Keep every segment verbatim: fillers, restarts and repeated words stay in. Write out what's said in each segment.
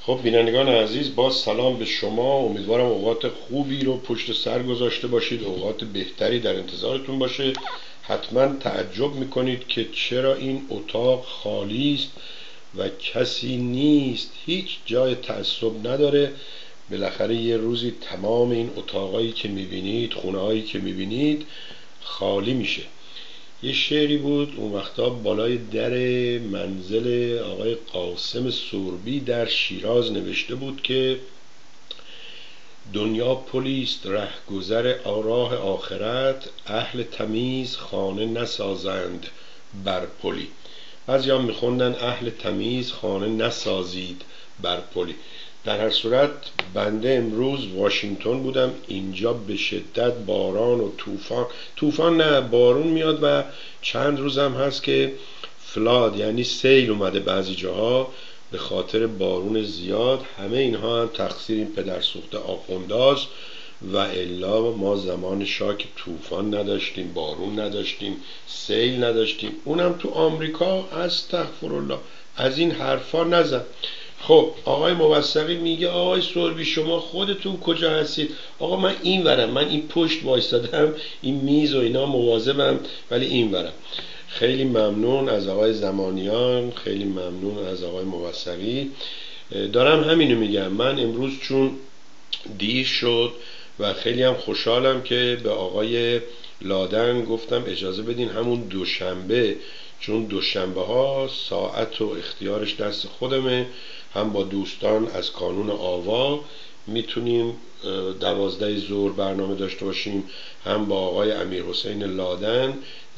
خب بینندگان عزیز، با سلام به شما. امیدوارم اوقات خوبی رو پشت سر گذاشته باشید، اوقات بهتری در انتظارتون باشه. حتما تعجب میکنید که چرا این اتاق خالی است و کسی نیست. هیچ جای تعصب نداره. بالاخره یه روزی تمام این اتاقایی که میبینید، خونه‌هایی که میبینید خالی میشه. یه شعری بود اون وقتا بالای در منزل آقای قاسم سوربی در شیراز نوشته بود که دنیا پلیست رهگذر راه آخرت، اهل تمیز خانه نسازند بر پلی. بعضی هم میخوندن اهل تمیز خانه نسازید بر پلی. در هر صورت بنده امروز واشنگتن بودم. اینجا به شدت باران و طوفان طوفان نه بارون میاد و چند روزم هست که فلاد یعنی سیل اومده بعضی جاها به خاطر بارون زیاد. همه اینها هم تقصیر این پدرسوخته آخونداست و الا ما زمان شاک طوفان نداشتیم، بارون نداشتیم، سیل نداشتیم. اونم تو آمریکا. استغفرالله، از این حرفا نزن. خب آقای موثقی میگه آقای سوربی شما خودتون کجا هستید؟ آقا من این ورم، من این پشت وایستادم، این میز و اینا مواظبم، ولی این ورم. خیلی ممنون از آقای زمانیان، خیلی ممنون از آقای موثقی. دارم همینو میگم. من امروز چون دیر شد و خیلی هم خوشحالم که به آقای لادن گفتم اجازه بدین همون دوشنبه، چون دوشنبه ها ساعت و اختیارش دست خودمه، هم با دوستان از کانون آوا میتونیم دوازده ظهر برنامه داشته باشیم، هم با آقای امیر حسین لادن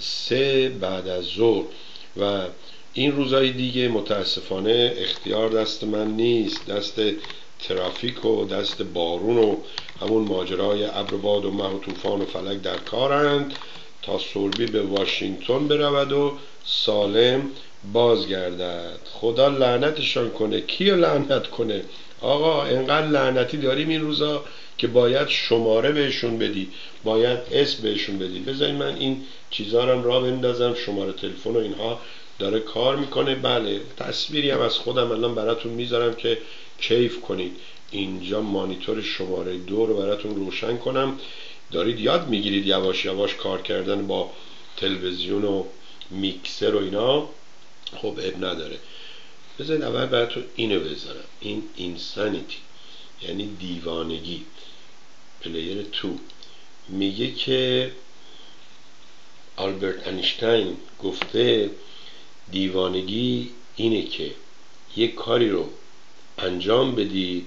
سه بعد از ظهر. و این روزهای دیگه متاسفانه اختیار دست من نیست، دست ترافیک و دست بارون و همون ماجرای ابر و باد و مه و طوفان و فلک در کارند تا سوربی به واشنگتن برود و سالم بازگردد. خدا لعنتشان کنه. کیو لعنت کنه؟ آقا انقدر لعنتی داریم این روزا که باید شماره بهشون بدی، باید اسم بهشون بدی. بذارید من این چیزا رو راه بندازم. شماره تلفن و اینها داره کار میکنه. بله، تصویری هم از خودم الان براتون میذارم که کیف کنید. اینجا مانیتور شماره دو رو براتون روشن کنم. دارید یاد میگیرید یواش یواش کار کردن با تلویزیون و میکسر و اینا. خب اب نداره. بذارید اول براتون اینو بذارم. این اینسانیتی یعنی دیوانگی. پلیر تو میگه که آلبرت اینشتین گفته دیوانگی اینه که یک کاری رو انجام بدید،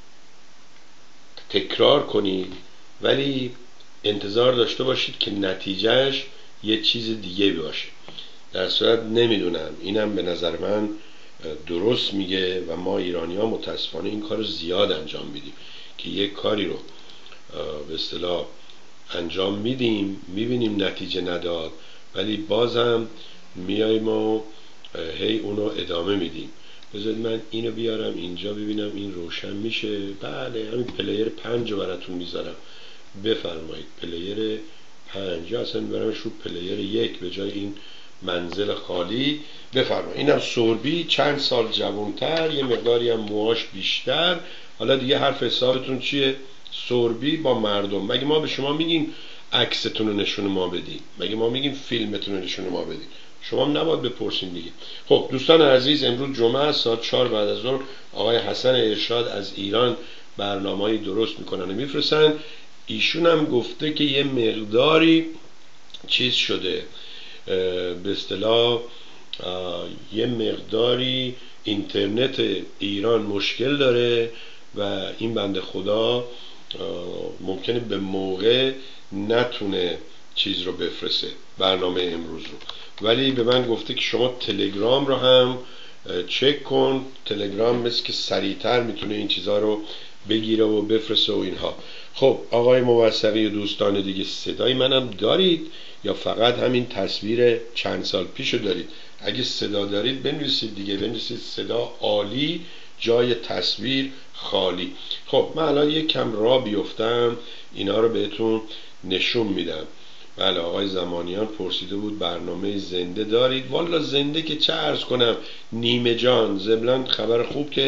تکرار کنید، ولی انتظار داشته باشید که نتیجهش یه چیز دیگه باشه. در صورت نمیدونم، اینم به نظر من درست میگه و ما ایرانی ها متاسفانه این کار رو زیاد انجام میدیم که یک کاری رو به اصطلاح انجام میدیم، میبینیم نتیجه نداد، ولی بازم میایم و هی اونو ادامه میدیم. بذارید من اینو بیارم اینجا ببینم این روشن میشه. بله، همین پلیر پنج رو براتون میذارم. بفرمایید پلیر پنج، یا اصلا برامش رو پلیر یک به جای این منزل خالی. بفرمایید. اینم سوربی، چند سال جوانتر، یه مقداری هم موهاش بیشتر. حالا دیگه حرف حسابتون چیه؟ سوربی با مردم. مگه ما به شما میگیم عکستون رو نشون ما بدین؟ مگه ما میگیم فیلمتون رو نشون ما بدین؟ شما هم نباید بپرسین دیگه. خب دوستان عزیز، امروز جمعه ساعت چهار بعد از ظهر آقای حسن ارشاد از ایران برنامه‌ای درست میکنن و میفرستن. ایشون هم گفته که یه مقداری چیز شده، به اصطلاح یه مقداری اینترنت ایران مشکل داره و این بنده خدا ممکنه به موقع نتونه چیز رو بفرسته، برنامه امروز رو. ولی به من گفته که شما تلگرام رو هم چک کن. تلگرام مثل که سریعتر میتونه این چیزها رو بگیره و بفرسته و اینها. خب آقای موثقی و دوستان دیگه، صدای منم دارید یا فقط همین تصویر چند سال پیشو دارید؟ اگه صدا دارید بنویسید دیگه، بنویسید صدا عالی، جای تصویر خالی. خب من الان یک کم راه بیفتم، اینا رو بهتون نشون میدم. بله، آقای زمانیان پرسیده بود برنامه زنده دارید؟ والا زنده که چه عرض کنم، نیمه جان. ضمن خبر خوب که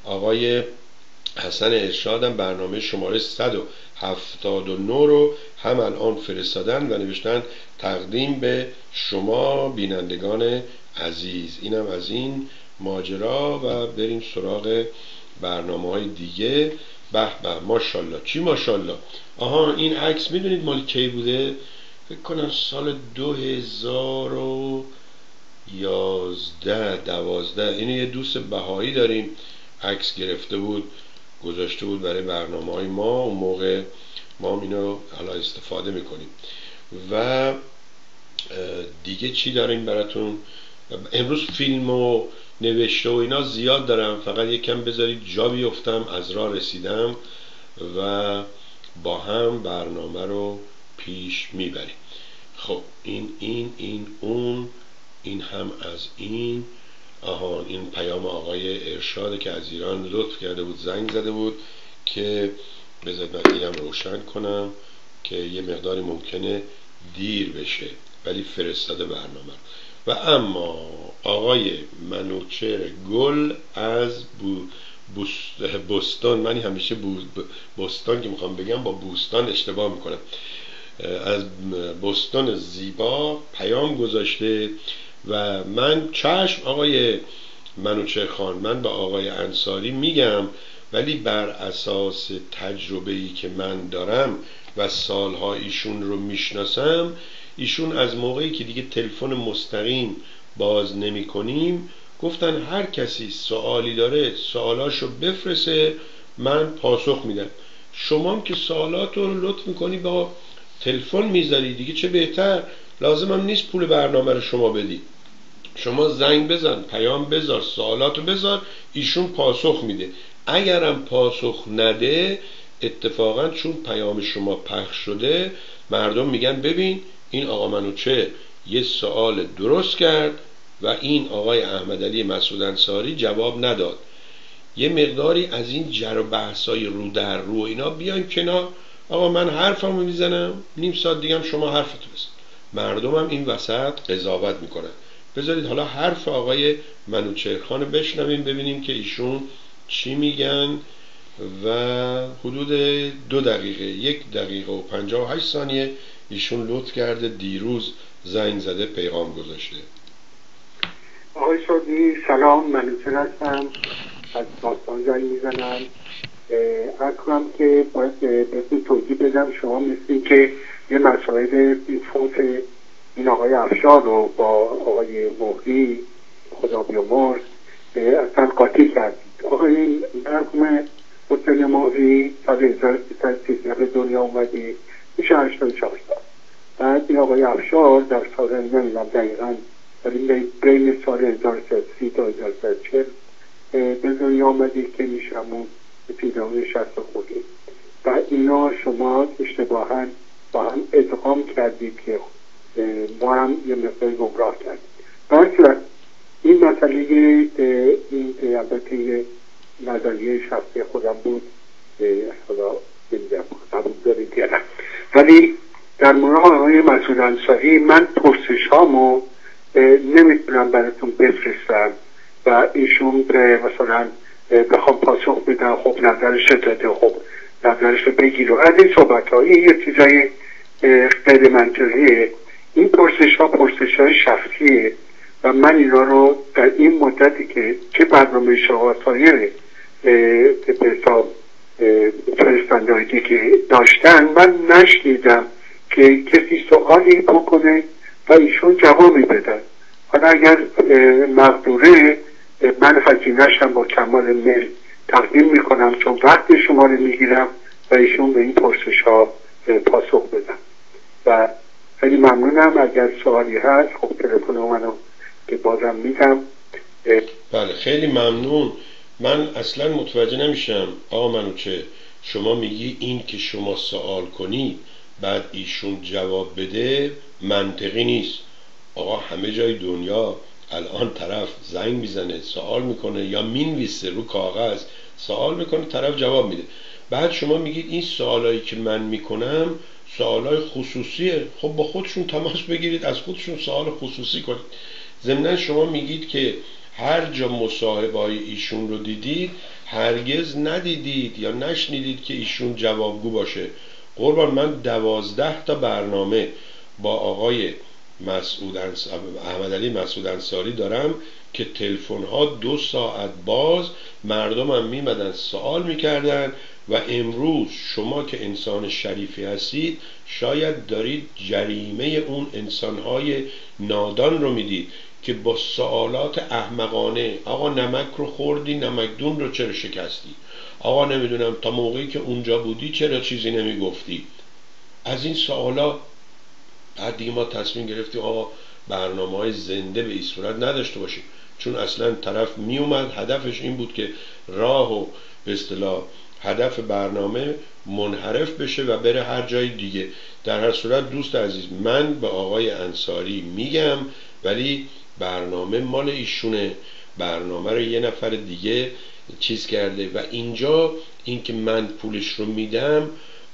آقای حسن ارشادم برنامه شماره صد و هفتاد و نه رو هم الان فرستادن و نوشتن تقدیم به شما بینندگان عزیز. اینم از این ماجرا و بریم سراغ برنامه های دیگه. به به ماشاءالله. چی ماشاءالله؟ آها این عکس میدونید مال کی بوده؟ فکر کنم سال دو هزار و یازده دوازده. اینو یه دوست بهایی داریم عکس گرفته بود گذاشته بود برای برنامه های ما، اون موقع ما اینو حالا استفاده میکنیم. و دیگه چی داریم براتون؟ امروز فیلم و نوشته و اینا زیاد دارم، فقط یکم بذارید جا بیفتم، از راه رسیدم و با هم برنامه رو پیش میبریم. خب این این این اون این هم از این. آها این پیام آقای ارشاد که از ایران لطف کرده بود، زنگ زده بود که بذارید من اینم روشن کنم که یه مقداری ممکنه دیر بشه ولی فرستاده برنامه. و اما آقای منوچهر گل از بو بوستان، من همیشه بوستان که میخوام بگم با بوستان اشتباه میکنم، از بوستان زیبا پیام گذاشته و من چشم آقای منوچهر خان، من با آقای انصاری میگم، ولی بر اساس تجربه‌ای که من دارم و سالها ایشون رو میشناسم، ایشون از موقعی که دیگه تلفن مستقیم باز نمی کنیم گفتن هر کسی سوالی داره سوالاشو بفرسته من پاسخ میدم. شما که سوالات رو لطف میکنی با تلفن میذاری دیگه، چه بهتر، لازم هم نیست پول برنامه رو شما بدی. شما زنگ بزن، پیام بذار، سوالاتو بذار، ایشون پاسخ میده. اگرم پاسخ نده اتفاقا چون پیام شما پخش شده مردم میگن ببین این آقا منوچهر یه سوال درست کرد و این آقای احمدعلی مسعود انصاری جواب نداد. یه مقداری از این جر و بحثای رو در رو اینا بیایم کنار. آقا من حرفمو میزنم، نیم ساعت دیگه هم شما حرفتو بزن. مردم هم این وسط قضاوت میکنن. بذارید حالا حرف آقای منوچهر خان بشنویم ببینیم که ایشون چی میگن. و حدود دو دقیقه یک دقیقه و پنجاه و هشت ثانیه ایشون لطف کرده دیروز زنگ زده پیغام گذاشته. آقای شادی سلام، منوچهر هستم از باستان زنگ میزنم. عرض کنم که باید بهتون توضیح بدم، شما مثل که یه مسائل فوت این آقای افشار رو با آقای مهری خدا بیامرز اصلا قاطی کردید. آقای مرحوم حسین مهری سال هزار و سیصد و سیزده به دنیا اومده، میشه هشتاد و چهار سال. بعد این آقای افشار در سال نمیدونم دقیقا ولی بین سال هزار و سیصد و سی تا هزار و سیصد و چهل به دنیا آمده که میشه همون پیداوی شصت خودی و اینا شما اشتباها با هم ادغام کردید که ما هم یه مقدار گمراه کردیم. برای این مسئله این البته یه نظریه شخصی خودم بود، حالا نمیدونم قبول دارید یا نه، ولی در مورد آقای مسعود انصاری من پرسش هامو نمیتونم براتون بفرستم و ایشون مثلا بخوام پاسخ بدن خب نظرش داده خب نظرش رو بگیر و از این صحبت ها، این یه چیزای غیر منطقیه. این پرسش ها پرسش های شخصیه و من اینا رو در این مدتی که چه برنامه شما سایر به حساب فرستندهایی که داشتن من نشنیدم که کسی سوالی بکنه و ایشون جوابی بدن. حالا اگر مقدوره من خزینه‌شم با کمال میل تقدیم میکنم چون وقت شما رو میگیرم و ایشون به این پرسش ها پاسخ بدن و خیلی ممنونم. اگر سوالی هست خب تلفن منو که بازم میدم. بله خیلی ممنون. من اصلا متوجه نمیشم آقا منوچهر، شما میگی این که شما سوال کنی بعد ایشون جواب بده منطقی نیست. آقا همه جای دنیا الان طرف زنگ میزنه سوال میکنه یا مینویسه رو کاغذ سوال میکنه طرف جواب میده، بعد شما میگید این سوالایی که من میکنم سوالای خصوصیه. خب با خودشون تماس بگیرید از خودشون سوال خصوصی کنید. ضمن شما میگید که هر جا مصاحبه‌های ایشون رو دیدید هرگز ندیدید یا نشنیدید که ایشون جوابگو باشه. قربان، من دوازده تا برنامه با آقای مسعود احمد علی مسعود انصاری دارم که تلفن ها دو ساعت باز، مردم هم میمدن سوال میکردن و امروز شما که انسان شریفی هستید شاید دارید جریمه اون انسانهای نادان رو میدید که با سوالات احمقانه، آقا نمک رو خوردی، نمکدون رو چرا شکستی؟ آقا نمیدونم تا موقعی که اونجا بودی چرا چیزی نمیگفتی؟ از این سوالا بعد دیگه ما تصمیم گرفتیم آقا برنامه های زنده به این صورت نداشته باشیم، چون اصلا طرف میومد هدفش این بود که راه و به اصطلاح هدف برنامه منحرف بشه و بره هر جای دیگه. در هر صورت دوست عزیز، من به آقای انصاری میگم ولی برنامه مال ایشونه، برنامه رو یه نفر دیگه چیز کرده و اینجا این که من پولش رو میدم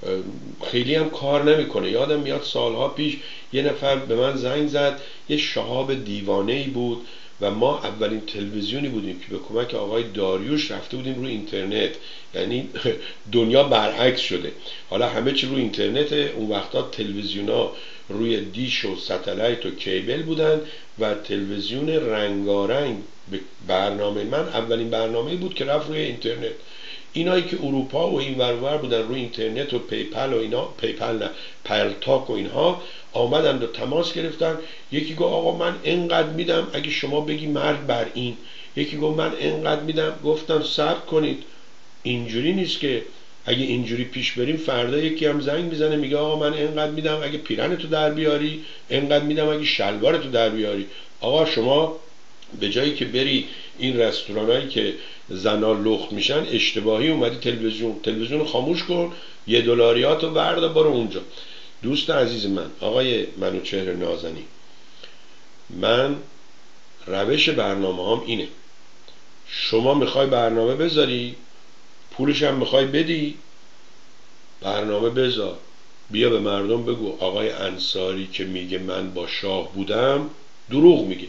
خیلی هم کار نمیکنه. یادم میاد سالها پیش یه نفر به من زنگ زد، یه شهاب دیوانه‌ای بود و ما اولین تلویزیونی بودیم که به کمک آقای داریوش رفته بودیم روی اینترنت. یعنی دنیا برعکس شده، حالا همه چی روی اینترنت. اون وقتا تلویزیونا روی دیش و ستلایت و کیبل بودن و تلویزیون رنگارنگ برنامه من اولین برنامه‌ای بود که رفت روی اینترنت. اینایی که اروپا و این ورور بودن روی اینترنت و پیپل و اینا، پیپل نه پرتاک و اینها، آمدن و تماس گرفتن. یکی گفت آقا من اینقدر میدم اگه شما بگی مرد بر این، یکی گفت من اینقدر میدم. گفتم صبر کنید، اینجوری نیست که اگه اینجوری پیش بریم فردا یکی هم زنگ میزنه میگه آقا من اینقدر میدم اگه پیرنتو در بیاری، اینقدر میدم اگه شلوارتو در بیاری. آقا شما به جایی که بری این رستورانایی که زنا لخت میشن اشتباهی اومدی تلویزیون تلویزیون خاموش کن، یه دلاریاتو وردا برو اونجا. دوست عزیز من، آقای منوچهر نازنی، من روش برنامه هم اینه، شما میخوای برنامه بذاری پولش هم میخوای بدی، برنامه بذار، بیا به مردم بگو آقای انصاری که میگه من با شاه بودم دروغ میگه،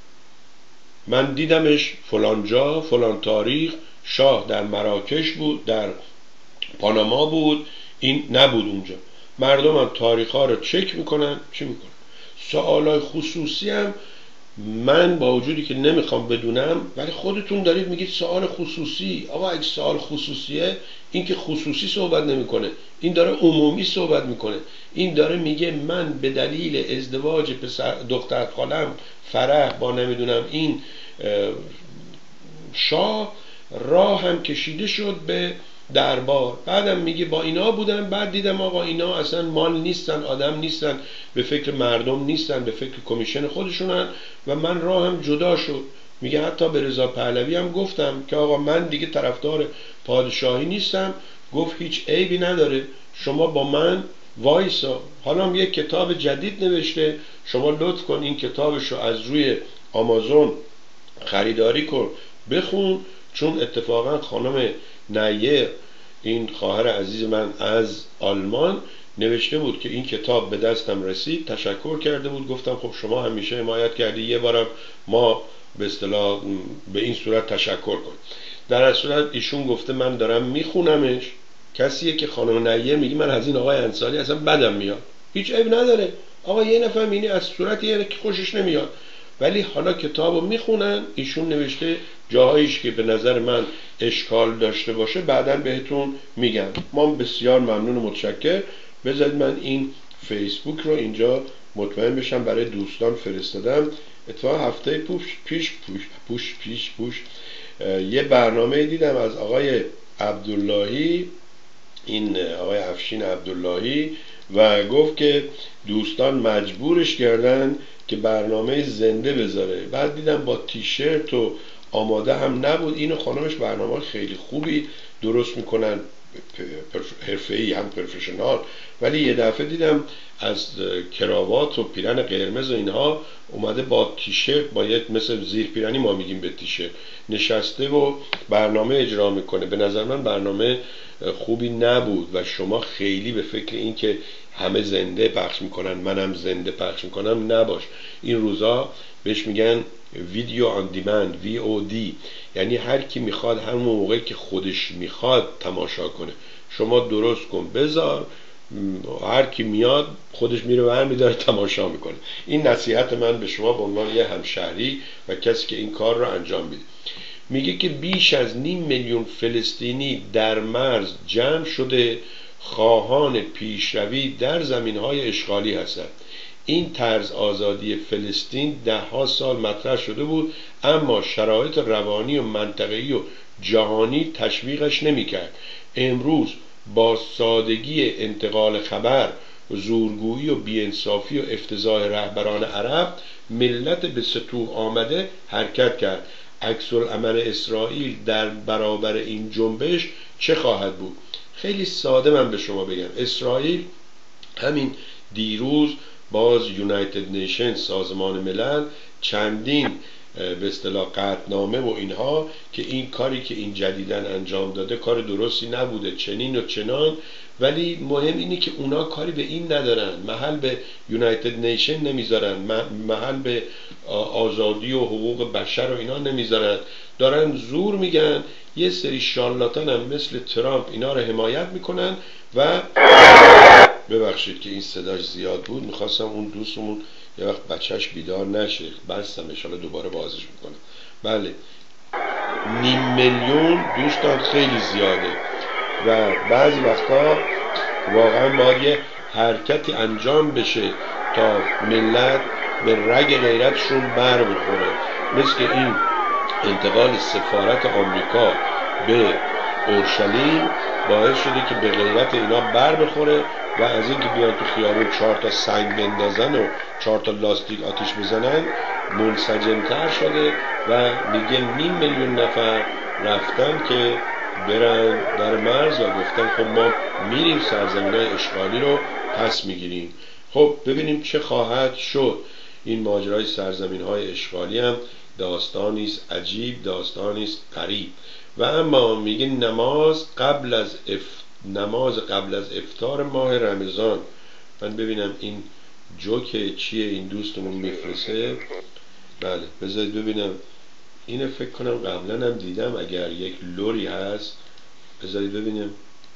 من دیدمش فلان جا فلان تاریخ، شاه در مراکش بود، در پاناما بود، این نبود اونجا. مردم هم تاریخ ها رو چک میکنن. چی میکنن؟ سوالای خصوصی هم من با وجودی که نمیخوام بدونم ولی خودتون دارید میگید سوال خصوصی. آقا اگه سوال خصوصیه، این که خصوصی صحبت نمیکنه، این داره عمومی صحبت میکنه. این داره میگه من به دلیل ازدواج پسر دختر خالم فرح با نمیدونم این شاه راه هم کشیده شد به دربار، بعدم میگه با اینا بودم، بعد دیدم آقا اینا اصلا مال نیستن، آدم نیستن، به فکر مردم نیستن، به فکر کمیشن خودشونن و من راهم جدا شد. میگه حتی به رضا پهلوی هم گفتم که آقا من دیگه طرفدار پادشاهی نیستم. گفت هیچ عیبی نداره، شما با من وایسا. حالا هم یک کتاب جدید نوشته، شما لطف کن این کتابشو از روی آمازون خریداری کن بخون، چون اتفاقا خانم نیر، این خواهر عزیز من از آلمان، نوشته بود که این کتاب به دستم رسید، تشکر کرده بود. گفتم خب شما همیشه حمایت کردی، یه بارم ما به اصطلاح به این صورت تشکر کن. در اصل صورت ایشون گفته من دارم میخونمش. کسیه که خانم نیر میگه من از این آقای انصاری اصلا بدم میاد، هیچ عیب نداره. آقا یه نفر اینی از صورت یه که خوشش نمیاد، ولی حالا کتابو میخونن. ایشون نوشته جاهایش که به نظر من اشکال داشته باشه بعداً بهتون میگم. ما بسیار ممنون و متشکر. بذارید من این فیسبوک رو اینجا مطمئن بشم برای دوستان فرستادم. اتفاقا هفته پیش پیش پیش پیش پیش یه برنامه دیدم از آقای عبداللهی، این آقای افشین عبداللهی، و گفت که دوستان مجبورش کردن که برنامه زنده بذاره. بعد دیدم با تیشرت و آماده هم نبود. اینو خانمش برنامه خیلی خوبی درست میکنن، حرفه‌ای هم پروفشنال، ولی یه دفعه دیدم از کراوات و پیرن قرمز و اینها اومده با تیشرت، با یک مثل زیر پیرنی ما میگیم به تیشرت، نشسته و برنامه اجرا میکنه. به نظر من برنامه خوبی نبود و شما خیلی به فکر این که همه زنده پخش میکنن منم زنده پخش میکنم نباش. این روزا بهش میگن ویدیو آن دیمند، وی او دی، یعنی هر کی میخواد همون موقع که خودش میخواد تماشا کنه. شما درست کن بذار، هر کی میاد خودش میره و میداره تماشا میکنه. این نصیحت من به شما به عنوان یه همشهری و کسی که این کار رو انجام میده. میگه که بیش از نیم میلیون فلسطینی در مرز جمع شده خواهان پیشروی در زمینهای اشغالی هستند. این طرز آزادی فلسطین ده ها سال مطرح شده بود، اما شرایط روانی و منطقه‌ای و جهانی تشویقش نمی‌کرد. امروز با سادگی انتقال خبر، زورگویی و بی‌انصافی و افتضاح رهبران عرب، ملت به سطوح آمده حرکت کرد. عکس‌العمل اسرائیل در برابر این جنبش چه خواهد بود؟ خیلی ساده من به شما بگم. اسرائیل همین دیروز باز یونایتد نیشن، سازمان ملل، چندین به اصطلاح قطعنامه و اینها که این کاری که این جدیدن انجام داده کار درستی نبوده، چنین و چنان، ولی مهم اینه که اونا کاری به این ندارن، محل به یونایتد نیشن نمیذارن، محل به آزادی و حقوق بشر و اینا نمیذارن، دارن زور میگن. یه سری شارلاتان هم مثل ترامپ اینا رو حمایت میکنن. و ببخشید که این صداش زیاد بود، میخواستم اون دوستمون یه وقت بچهش بیدار نشه، بستم انشالله دوباره بازش میکنم. بله، نیم میلیون دوستان خیلی زیاده و بعضی وقتا واقعا باید یه حرکتی انجام بشه تا ملت به رگ غیرتشون بر بخوره. مثل این انتقال سفارت آمریکا به اورشلیم باعث شده که به غیرت اینا بر بخوره و از این که بیان تو خیابون چهار تا سنگ بندازن و چهار تا لاستیک آتیش بزنن منسجمتر شده و میگه نیم میلیون نفر رفتن که برن در مرز و گفتن خب ما میریم سرزمینای اشغالی رو پس میگیریم. خب ببینیم چه خواهد شد. این ماجرای سرزمینهای اشغالی هم داستانیست عجیب، داستانیست غریب. و اما میگه نماز قبل از اف... نماز قبل از افطار ماه رمضان. من ببینم این جوک چیه این دوستمون میفرسه. بله بذارید ببینم، اینو فکر کنم قبلا هم دیدم، اگر یک لوری هست بذارید ببینم.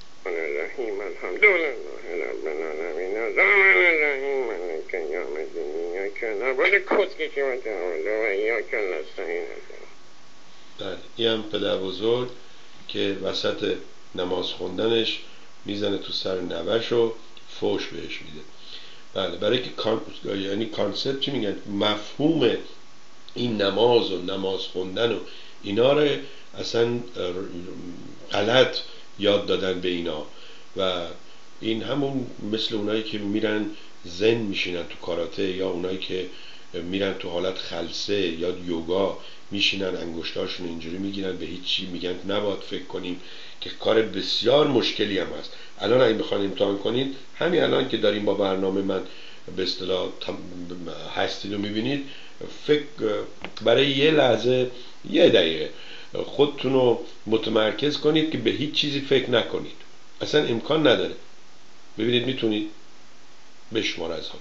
بله این هم پدر بزرگ که وسط نماز خوندنش میزنه تو سر نوش و فوش بهش میده. بله برای که کان... یعنی کانسپت چی میگن، مفهوم این نماز و نماز خوندن و اینا رو اصلا غلط یاد دادن به اینا. و این همون مثل اونایی که میرن زن میشینن تو کاراته، یا اونایی که میرن تو حالت خلسه یا یوگا میشینن انگشتاشون اینجوری میگیرن به هیچ چی، میگن نباید فکر کنیم، که کار بسیار مشکلی هم هست. الان اگه بخواید امتحان کنید، همین الان که داریم با برنامه من به اصطلاح هستید و میبینید، فکر برای یه لحظه یه دقیقه خودتون رو متمرکز کنید که به هیچ چیزی فکر نکنید، اصلا امکان نداره. ببینید میتونید بشمار از هم.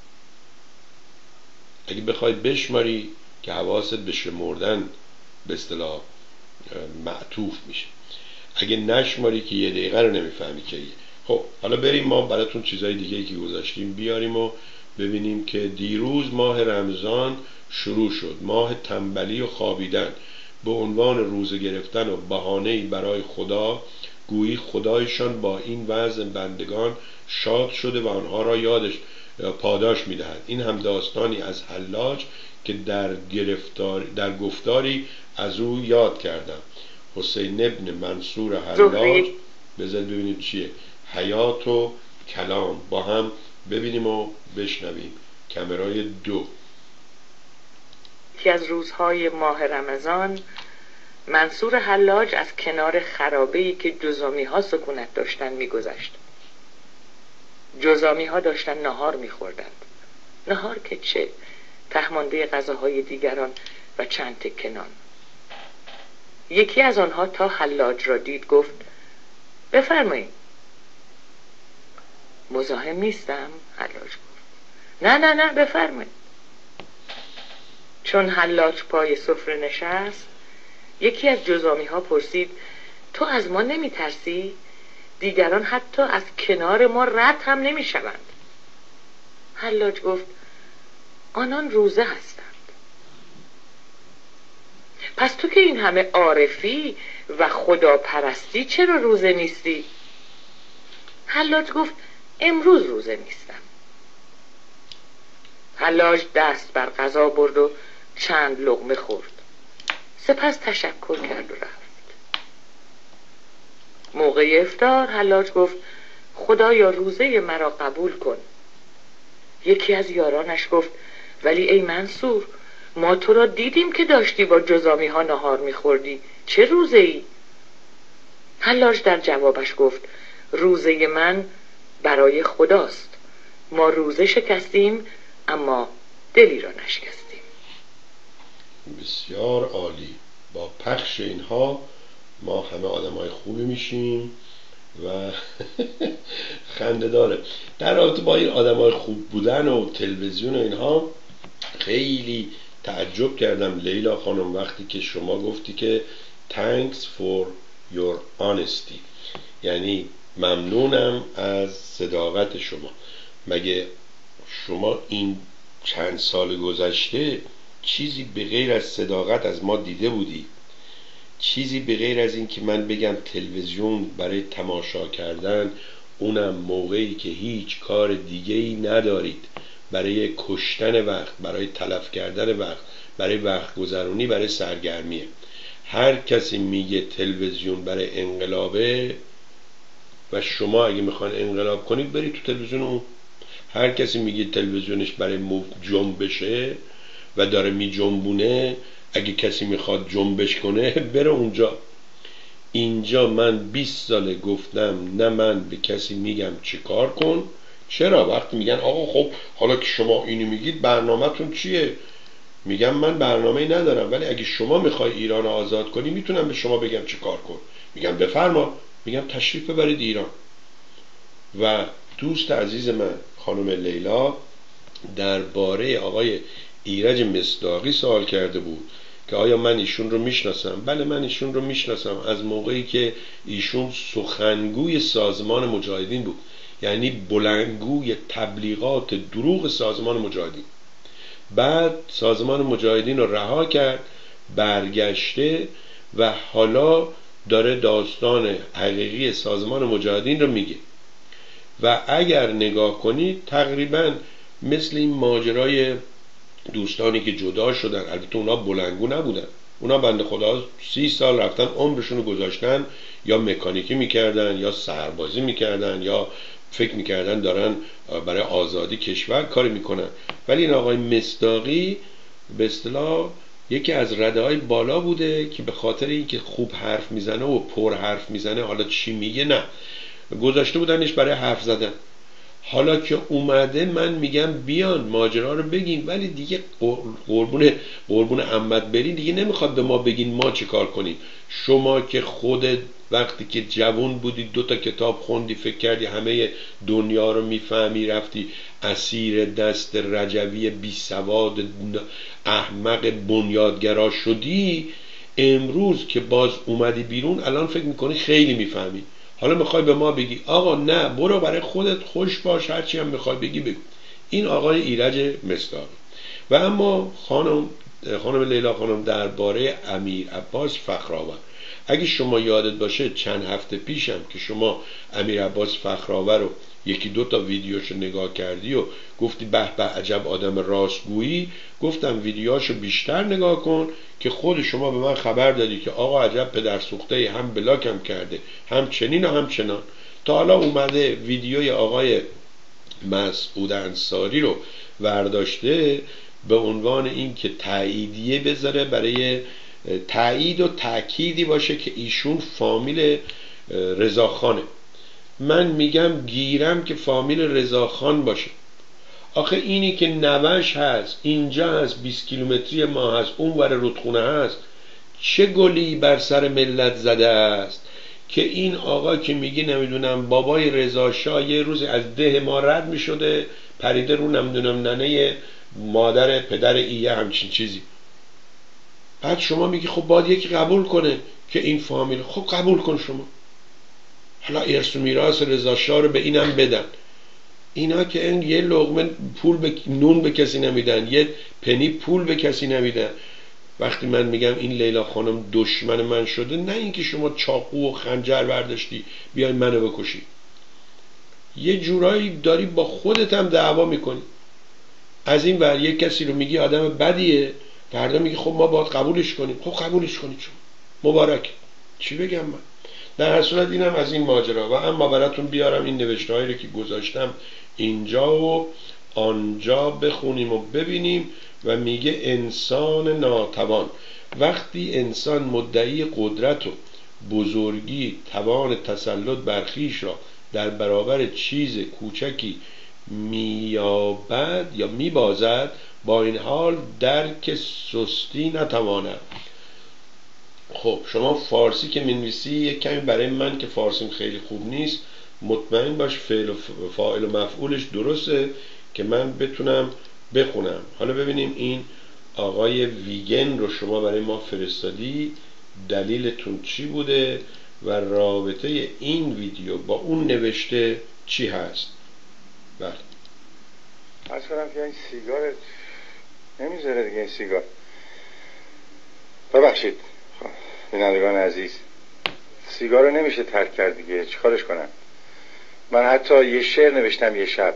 اگه بخواید بشماری که حواست به شمردن به اصطلاح معطوف میشه، اگه نشماری که یه دقیقه رو نمیفهمی که. خب حالا بریم ما براتون چیزای دیگه که گذاشتیم بیاریم و ببینیم که دیروز ماه رمضان شروع شد، ماه تنبلی و خوابیدن، به عنوان روزه گرفتن و بهانه‌ای برای خدا، گویی خدایشان با این وضع بندگان شاد شده و آنها را یادش پاداش میدهد. این هم داستانی از حلاج که در گرفتار در گفتاری از او یاد کردم. حسین ابن منصور حلاج. بذارید ببینیم چیه. حیات و کلام با هم ببینیم و بشنویم. کامرای دو. یکی از روزهای ماه رمضان، منصور حلاج از کنار خرابه‌ای که جذامی ها سکونت داشتن میگذشت. جذامی ها داشتن نهار میخوردند. نهار که چه؟ تهمانده غذاهای دیگران و چند تکه نان. یکی از آنها تا حلاج را دید گفت بفرمایید. مزاحم نیستم؟ حلاج گفت نه نه نه بفرمایید. چون حلاج پای سفره نشست، یکی از جذامی ها پرسید تو از ما نمی ترسی؟ دیگران حتی از کنار ما رد هم نمی شوند. حلاج گفت آنان روزه هستند. پس تو که این همه عارفی و خداپرستی چرا روزه نیستی؟ حلاج گفت امروز روزه نیستم. حلاج دست بر غذا برد و چند لقمه خورد، سپس تشکر کرد و رفت. موقع افطار حلاج گفت خدایا روزه مرا قبول کن. یکی از یارانش گفت ولی ای منصور، ما تو را دیدیم که داشتی با جذامی ها نهار میخوردی، چه روزه ای؟ حلاج در جوابش گفت روزه من برای خداست. ما روزه شکستیم اما دلی را نشکستیم. بسیار عالی. با پخش اینها ما همه آدم های خوبی میشیم و خنده داره. در رابطه با این آدم های خوب بودن و تلویزیون و اینها خیلی تعجب کردم لیلا خانم وقتی که شما گفتی که thanks for your honesty، یعنی ممنونم از صداقت شما. مگه شما این چند سال گذشته چیزی به غیر از صداقت از ما دیده بودی؟ چیزی به غیر از این که من بگم تلویزیون برای تماشا کردن، اونم موقعی که هیچ کار دیگه‌ای ندارید، برای کشتن وقت، برای تلف کردن وقت، برای وقت گذرونی، برای سرگرمیه. هر کسی میگه تلویزیون برای انقلابه و شما اگه میخوان انقلاب کنید برید تو تلویزیون اون. هر کسی میگه تلویزیونش برای جنبشه و داره میجنبونه، اگه کسی میخواد جنبش کنه بره اونجا. اینجا من بیست ساله گفتم نه من به کسی میگم چی کار کن. چرا؟ وقتی میگن آقا خب حالا که شما اینو میگید برنامه‌تون چیه؟ میگم من برنامه‌ای ندارم، ولی اگه شما میخوای ایران آزاد کنی میتونم به شما بگم چی کار کن. میگم بفرما، میگم تشریف ببرید ایران. و دوست عزیز من خانم لیلا درباره آقای ایرج مصداقی سوال کرده بود که آیا من ایشون رو میشناسم؟ بله من ایشون رو میشناسم از موقعی که ایشون سخنگوی سازمان مجاهدین بود، یعنی بلندگوی تبلیغات دروغ سازمان مجاهدین. بعد سازمان مجاهدین رو رها کرد، برگشته و حالا داره داستان حقیقی سازمان مجاهدین رو میگه. و اگر نگاه کنید تقریبا مثل این ماجرای دوستانی که جدا شدن، البته اونا بلندگو نبودن، اونا بنده خدا سی سال رفتن عمرشون رو گذاشتن، یا مکانیکی میکردن یا سربازی میکردن یا فکر میکردن دارن برای آزادی کشور کاری میکنن. ولی این آقای مصداقی به اصطلاح یکی از رده‌های بالا بوده که به خاطر اینکه خوب حرف میزنه و پر حرف میزنه، حالا چی میگه نه، گذاشته بودنش برای حرف زدن. حالا که اومده من میگم بیان ماجرا رو بگین، ولی دیگه قربون قربون عمت برین، دیگه نمیخواد به ما بگین ما چه کار کنیم. شما که خودت وقتی که جوان بودی دو تا کتاب خوندی، فکر کردی همه دنیا رو میفهمی، رفتی اسیر دست رجوی بی سواد احمق بنیادگرا شدی، امروز که باز اومدی بیرون الان فکر میکنی خیلی میفهمی. حالا میخوای به ما بگی آقا نه برو برای خودت خوش باش، هرچی هم میخوای بگی بگو. این آقای ایرج مصداقی. و اما خانم خانم لیلا خانم درباره امیر عباس فخرآور، اگه شما یادت باشه چند هفته پیشم که شما امیر عباس فخرآور رو یکی دو تا ویدیوشو نگاه کردی و گفتی به به عجب آدم راستگویی، گفتم ویدیوهاشو بیشتر نگاه کن که خود شما به من خبر دادی که آقا عجب پدر سوخته، هم بلاکم کرده هم چنین و هم چنان. تا حالا اومده ویدیوی آقای مسعود انصاری رو ورداشته به عنوان این که تاییدیه بذاره، برای تایید و تأکیدی باشه که ایشون فامیل رضاخانه. من میگم گیرم که فامیل رضاخان باشه. آخه اینی که نوش هست، اینجا هست، بیست کیلومتری ما هست، اون ور رودخونه هست، چه گلی بر سر ملت زده است که این آقا که میگی نمیدونم بابای رضا شاه یه روز از ده ما رد میشده پریده رو نمیدونم ننه مادر پدر ایه همچین چیزی. بعد شما میگی خب باید یکی قبول کنه که این فامیل. خب قبول کن شما، حالا ارث و میراث رضا شاه رو به اینم بدن. اینا که این یه لقمه پول به نون به کسی نمیدن، یه پنی پول به کسی نمیدن. وقتی من میگم این لیلا خانم دشمن من شده، نه اینکه شما چاقو و خنجر برداشتی بیای منو بکشی، یه جورایی داری با خودت هم دعوا میکنی. از این ور یک کسی رو میگی آدم بدیه، فردا میگی خب ما باید قبولش کنیم. خب قبولش کنید شما، مبارک. چی بگم من؟ در هر صورت اینم از این ماجرا. و اما براتون بیارم این نوشته هایی رو که گذاشتم اینجا و آنجا بخونیم و ببینیم. و میگه انسان ناتوان، وقتی انسان مدعی قدرت و بزرگی توان تسلط بر خویش را در برابر چیز کوچکی مییابد یا میبازد، با این حال درک سستی نتواند. خب شما فارسی که مینویسی یک کمی برای من که فارسیم خیلی خوب نیست مطمئن باش فعل و فاعل و مفعولش درسته که من بتونم بخونم. حالا ببینیم این آقای ویگن رو شما برای ما فرستادی، دلیلتون چی بوده و رابطه این ویدیو با اون نوشته چی هست؟ بله عرض کنم که این سیگار نمیذاره دیگه. این سیگار ببخشید بینندگان عزیز، سیگار رو نمیشه ترک کرد دیگه، چیکارش کنم؟ من حتی یه شعر نوشتم یه شب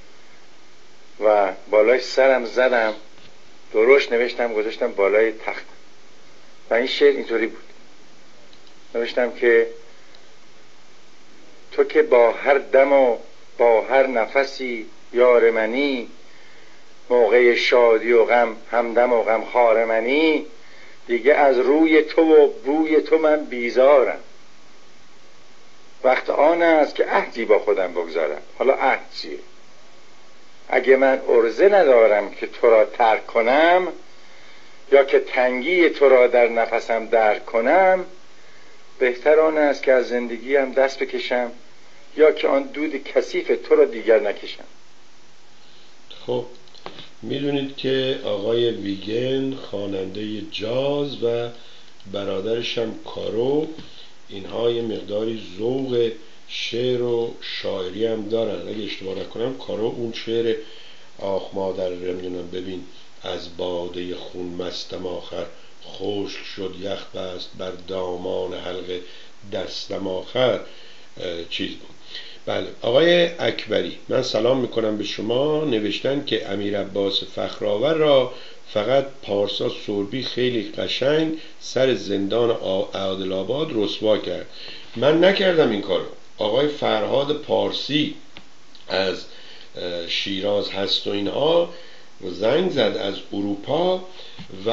و بالای سرم زدم، درشت نوشتم گذاشتم بالای تخت و این شعر اینطوری بود. نوشتم که تو که با هر دم و با هر نفسی یار منی، موقع شادی و غم همدم و غم خوار منی، دیگه از روی تو و بوی تو من بیزارم. وقت آن است که عهدی با خودم بگذارم. حالا عهد چیه؟ اگه من عرضه ندارم که تو را ترک کنم، یا که تنگی تو را در نفسم درک کنم، بهتر آن است که از زندگیم دست بکشم، یا که آن دود کثیف تو را دیگر نکشم. خب میدونید که آقای ویگن خواننده جاز و برادرش هم کارو، اینها یه مقداری ذوق شعر و شاعری هم دارن. اگه اشتباه نکنم کارو اون شعر آخ مادر نمیدونم ببین از باده خون مستم آخر، خشک شد یخ بست بر دامان حلقه دستم آخر چیز بود. بله آقای اکبری، من سلام میکنم به شما. نوشتن که امیر عباس فخرآور را فقط پارسا سربی خیلی قشنگ سر زندان عادل آباد رسوا کرد. من نکردم این کارو. آقای فرهاد پارسی از شیراز هست و اینها زنگ زد از اروپا و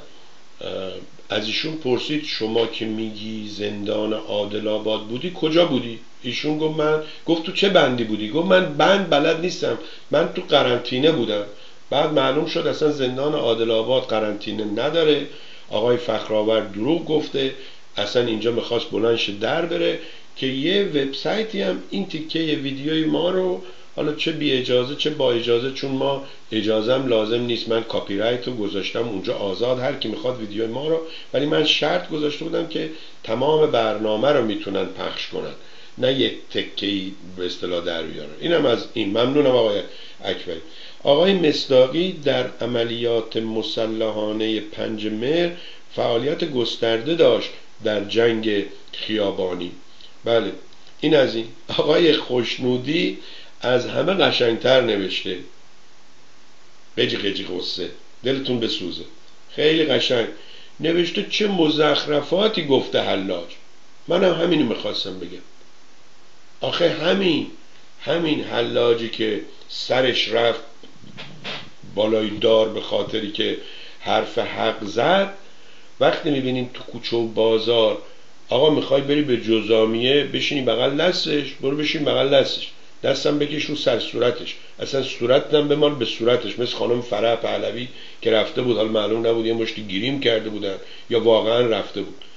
از ایشون پرسید شما که میگی زندان عادل آباد بودی کجا بودی؟ ایشون گفت من گفت تو چه بندی بودی؟ گفت من بند بلد نیستم، من تو قرنطینه بودم. بعد معلوم شد اصلا زندان عادل آباد قرنطینه نداره. آقای فخرآور دروغ گفته، اصلا اینجا میخواست بلند شه در بره که یه وبسایتی هم این تیکه ویدیوی ما رو حالا چه بی اجازه چه با اجازه، چون ما اجازم لازم نیست، من کاپی رایت رو گذاشتم اونجا آزاد هر کی میخواد ویدیوی ما رو، ولی من شرط گذاشته بودم که تمام برنامه رو میتونن پخش کنن، نه یک تکه‌ای به اصطلاح در بیارن. اینم از این. ممنونم آقای اکبری. آقای مصداقی در عملیات مسلحانه پنج مهر فعالیت گسترده داشت در جنگ خیابانی. بله این از این. آقای خوشنودی از همه قشنگتر نوشته، قجی قجی قصه، دلتون بسوزه، خیلی قشنگ نوشته. چه مزخرفاتی گفته حلاج. منم همینو میخواستم بگم. آخه همین همین حلاجی که سرش رفت بالای دار به خاطری که حرف حق زد، وقتی میبینیم تو کوچه و بازار آقا میخوای بری به جزامیه بشینی بغل دستش، برو بشین بغل دستش، دستم بکش رو سر صورتش، اصلا صورتم بمال به صورتش، مثل خانم فرح پهلوی که رفته بود، حالا معلوم نبود یه مشتی گیریم کرده بودن یا واقعا رفته بود،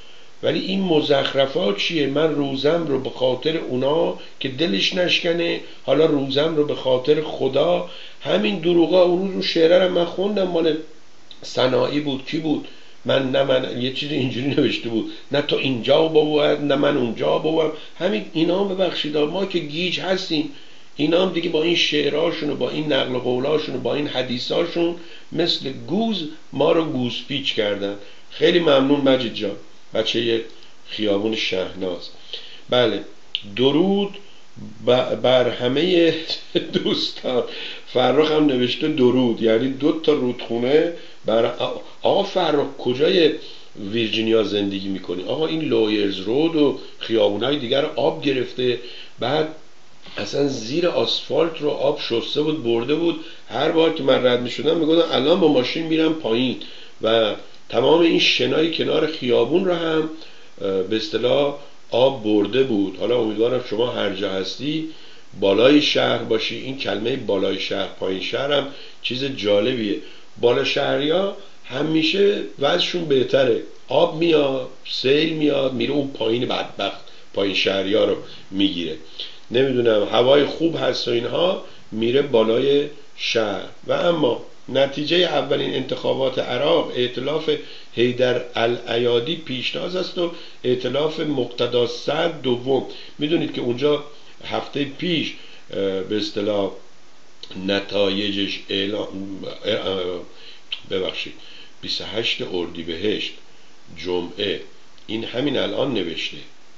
ولی این مزخرفات چیه؟ من روزم رو به خاطر اونا که دلش نشکنه، حالا روزم رو به خاطر خدا. همین دروغا اون رو شعره رو من خوندم، مال صناعی بود، کی بود؟ من نه من یه چیز اینجوری نوشته بود، نه تو اینجا بابوید نه من اونجا بابویم. همین اینا هم ببخشید ما که گیج هستیم، اینا هم دیگه با این شعراشون و با این نقل قولاشون و با این حدیثاشون مثل گوز ما رو گوزپیچ کردن. خیلی ممنون مجید جان، بچه خیابون شهناز. بله، درود بر همه دوستان. فرخ هم نوشته درود، یعنی دو تا رودخونه بر آقا فرخ. کجای ویرجینیا زندگی میکنی؟ آقا این لویرز رود و خیابونای دیگر رو آب گرفته، بعد اصلا زیر آسفالت رو آب شسته بود برده بود. هر بار که من رد میشدم میگفتم الان با ماشین میرم پایین، و تمام این شنای کنار خیابون رو هم به اصطلاح آب برده بود. حالا امیدوارم شما هر جا هستی بالای شهر باشی. این کلمه بالای شهر پایین شهر هم چیز جالبیه. بالا شهریا همیشه وضعشون بهتره، آب میاد، سیل میاد، میره اون پایین بدبخت پایین شهریا رو میگیره. نمیدونم هوای خوب هست و اینها، میره بالای شهر. و اما نتیجه اولین انتخابات عراق ائتلاف حیدر الایادی پیشتاز است و ائتلاف مقتدا صدر دوم. میدونید که اونجا هفته پیش به اصطلاح نتایجش اعلام، ببخشید بیست و هشتم اردیبهشت جمعه، این همین الان نوشته.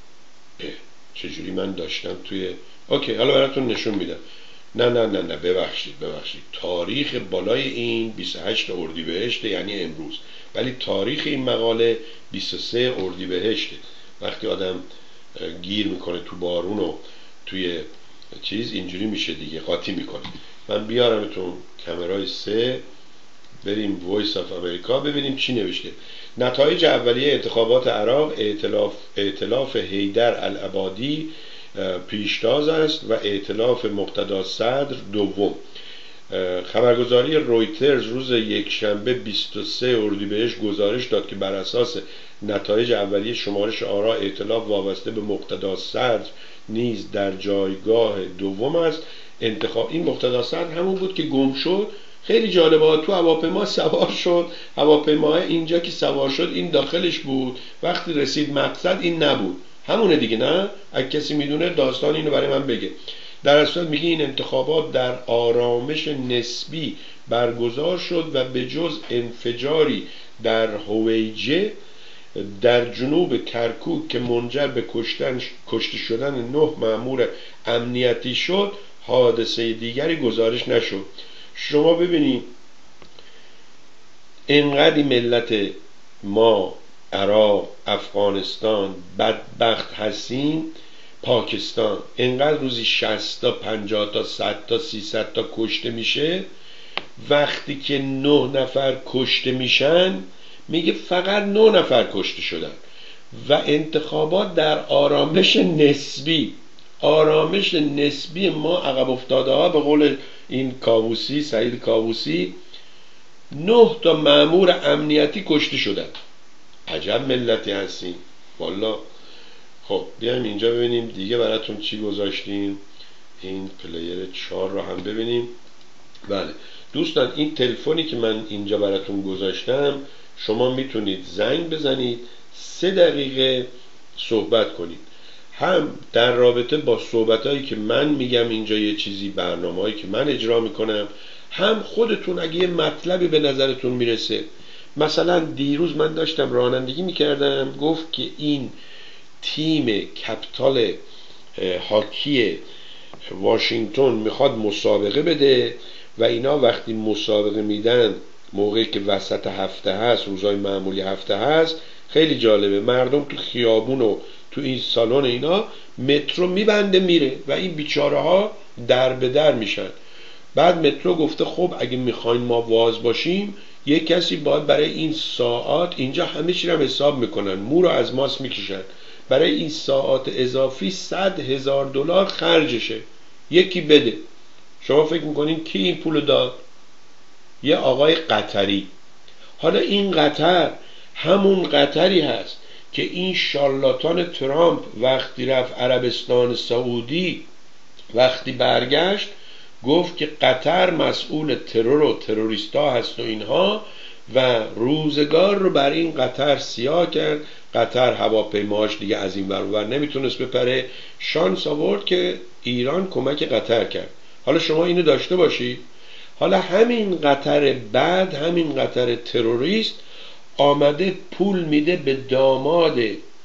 چجوری من داشتم توی اوکی، حالا براتون نشون میدم. نه نه نه نه ببخشید ببخشید تاریخ بالای این بیست و هشتم اردیبهشت، یعنی امروز، ولی تاریخ این مقاله بیست و سوم اردیبهشته. وقتی آدم گیر میکنه تو بارون و توی چیز اینجوری میشه دیگه، قاطی میکنه. من بیارمتون کامرای سه، بریم وایس آف امریکا ببینیم چی نوشته. نتایج اولیه انتخابات عراق، ائتلاف ائتلاف حیدر العبادی پیشتاز است و ائتلاف مقتدا صدر دوم. خبرگزاری رویترز روز یکشنبه بیست و سوم اردیبهشت گزارش داد که بر اساس نتایج اولیه شمارش آرا، ائتلاف وابسته به مقتدا صدر نیز در جایگاه دوم است. انتخاب این مقتدا صدر همون بود که گم شد. خیلی جالبه، تو هواپیما سوار شد، هواپیما اینجا که سوار شد این داخلش بود، وقتی رسید مقصد این نبود. همونه دیگه، نه؟ اگه کسی میدونه داستان اینو برای من بگه. در اصل میگه این انتخابات در آرامش نسبی برگزار شد و به جز انفجاری در هویجه در جنوب کرکوک که منجر به کشتن کشته شدن نه مأمور امنیتی شد، حادثه دیگری گزارش نشد. شما ببینید اینقدر ملت ما عراق، افغانستان بدبخت هستیم، پاکستان اینقدر روزی شصت تا پنجاه تا صد تا سیصد تا کشته میشه، وقتی که نه نفر کشته میشن میگه فقط نه نفر کشته شدن و انتخابات در آرامش نسبی. آرامش نسبی ما عقب افتاده ها، به قول این کاووسی، سعید کاووسی، نه تا مأمور امنیتی کشته شدن. عجب ملتی هستیم والا. خب بیایم اینجا ببینیم دیگه براتون چی گذاشتیم. این پلیر چهار رو هم ببینیم. بله دوستان، این تلفنی که من اینجا براتون گذاشتم شما میتونید زنگ بزنید، سه دقیقه صحبت کنید، هم در رابطه با صحبتایی که من میگم اینجا، یه چیزی برنامه‌ای که من اجرا میکنم، هم خودتون اگه یه مطلبی به نظرتون میرسه. مثلا دیروز من داشتم رانندگی میکردم، گفت که این تیم کپیتال هاکی واشنگتن میخواد مسابقه بده و اینا وقتی مسابقه میدن موقعی که وسط هفته هست، روزای معمولی هفته هست، خیلی جالبه، مردم تو خیابون و تو این سالن اینا مترو میبنده میره و این بیچاره ها در به در میشن. بعد مترو گفته خب اگه میخواین ما واز باشیم یه کسی باید برای این ساعت، اینجا همه چی رو حساب میکنن، مو رو از ماست میکشن، برای این ساعت اضافی صد هزار دلار خرجشه، یکی بده. شما فکر میکنین کی این پولو داد؟ یه آقای قطری. حالا این قطر همون قطری هست که این شارلاتان ترامپ وقتی رفت عربستان سعودی، وقتی برگشت گفت که قطر مسئول ترور و تروریستا هست و اینها، و روزگار رو بر این قطر سیاه کرد. قطر هواپیماش دیگه از این ور اون ور نمیتونست بپره. شانس آورد که ایران کمک قطر کرد. حالا شما اینو داشته باشید، حالا همین قطر بعد، همین قطر تروریست آمده پول میده به داماد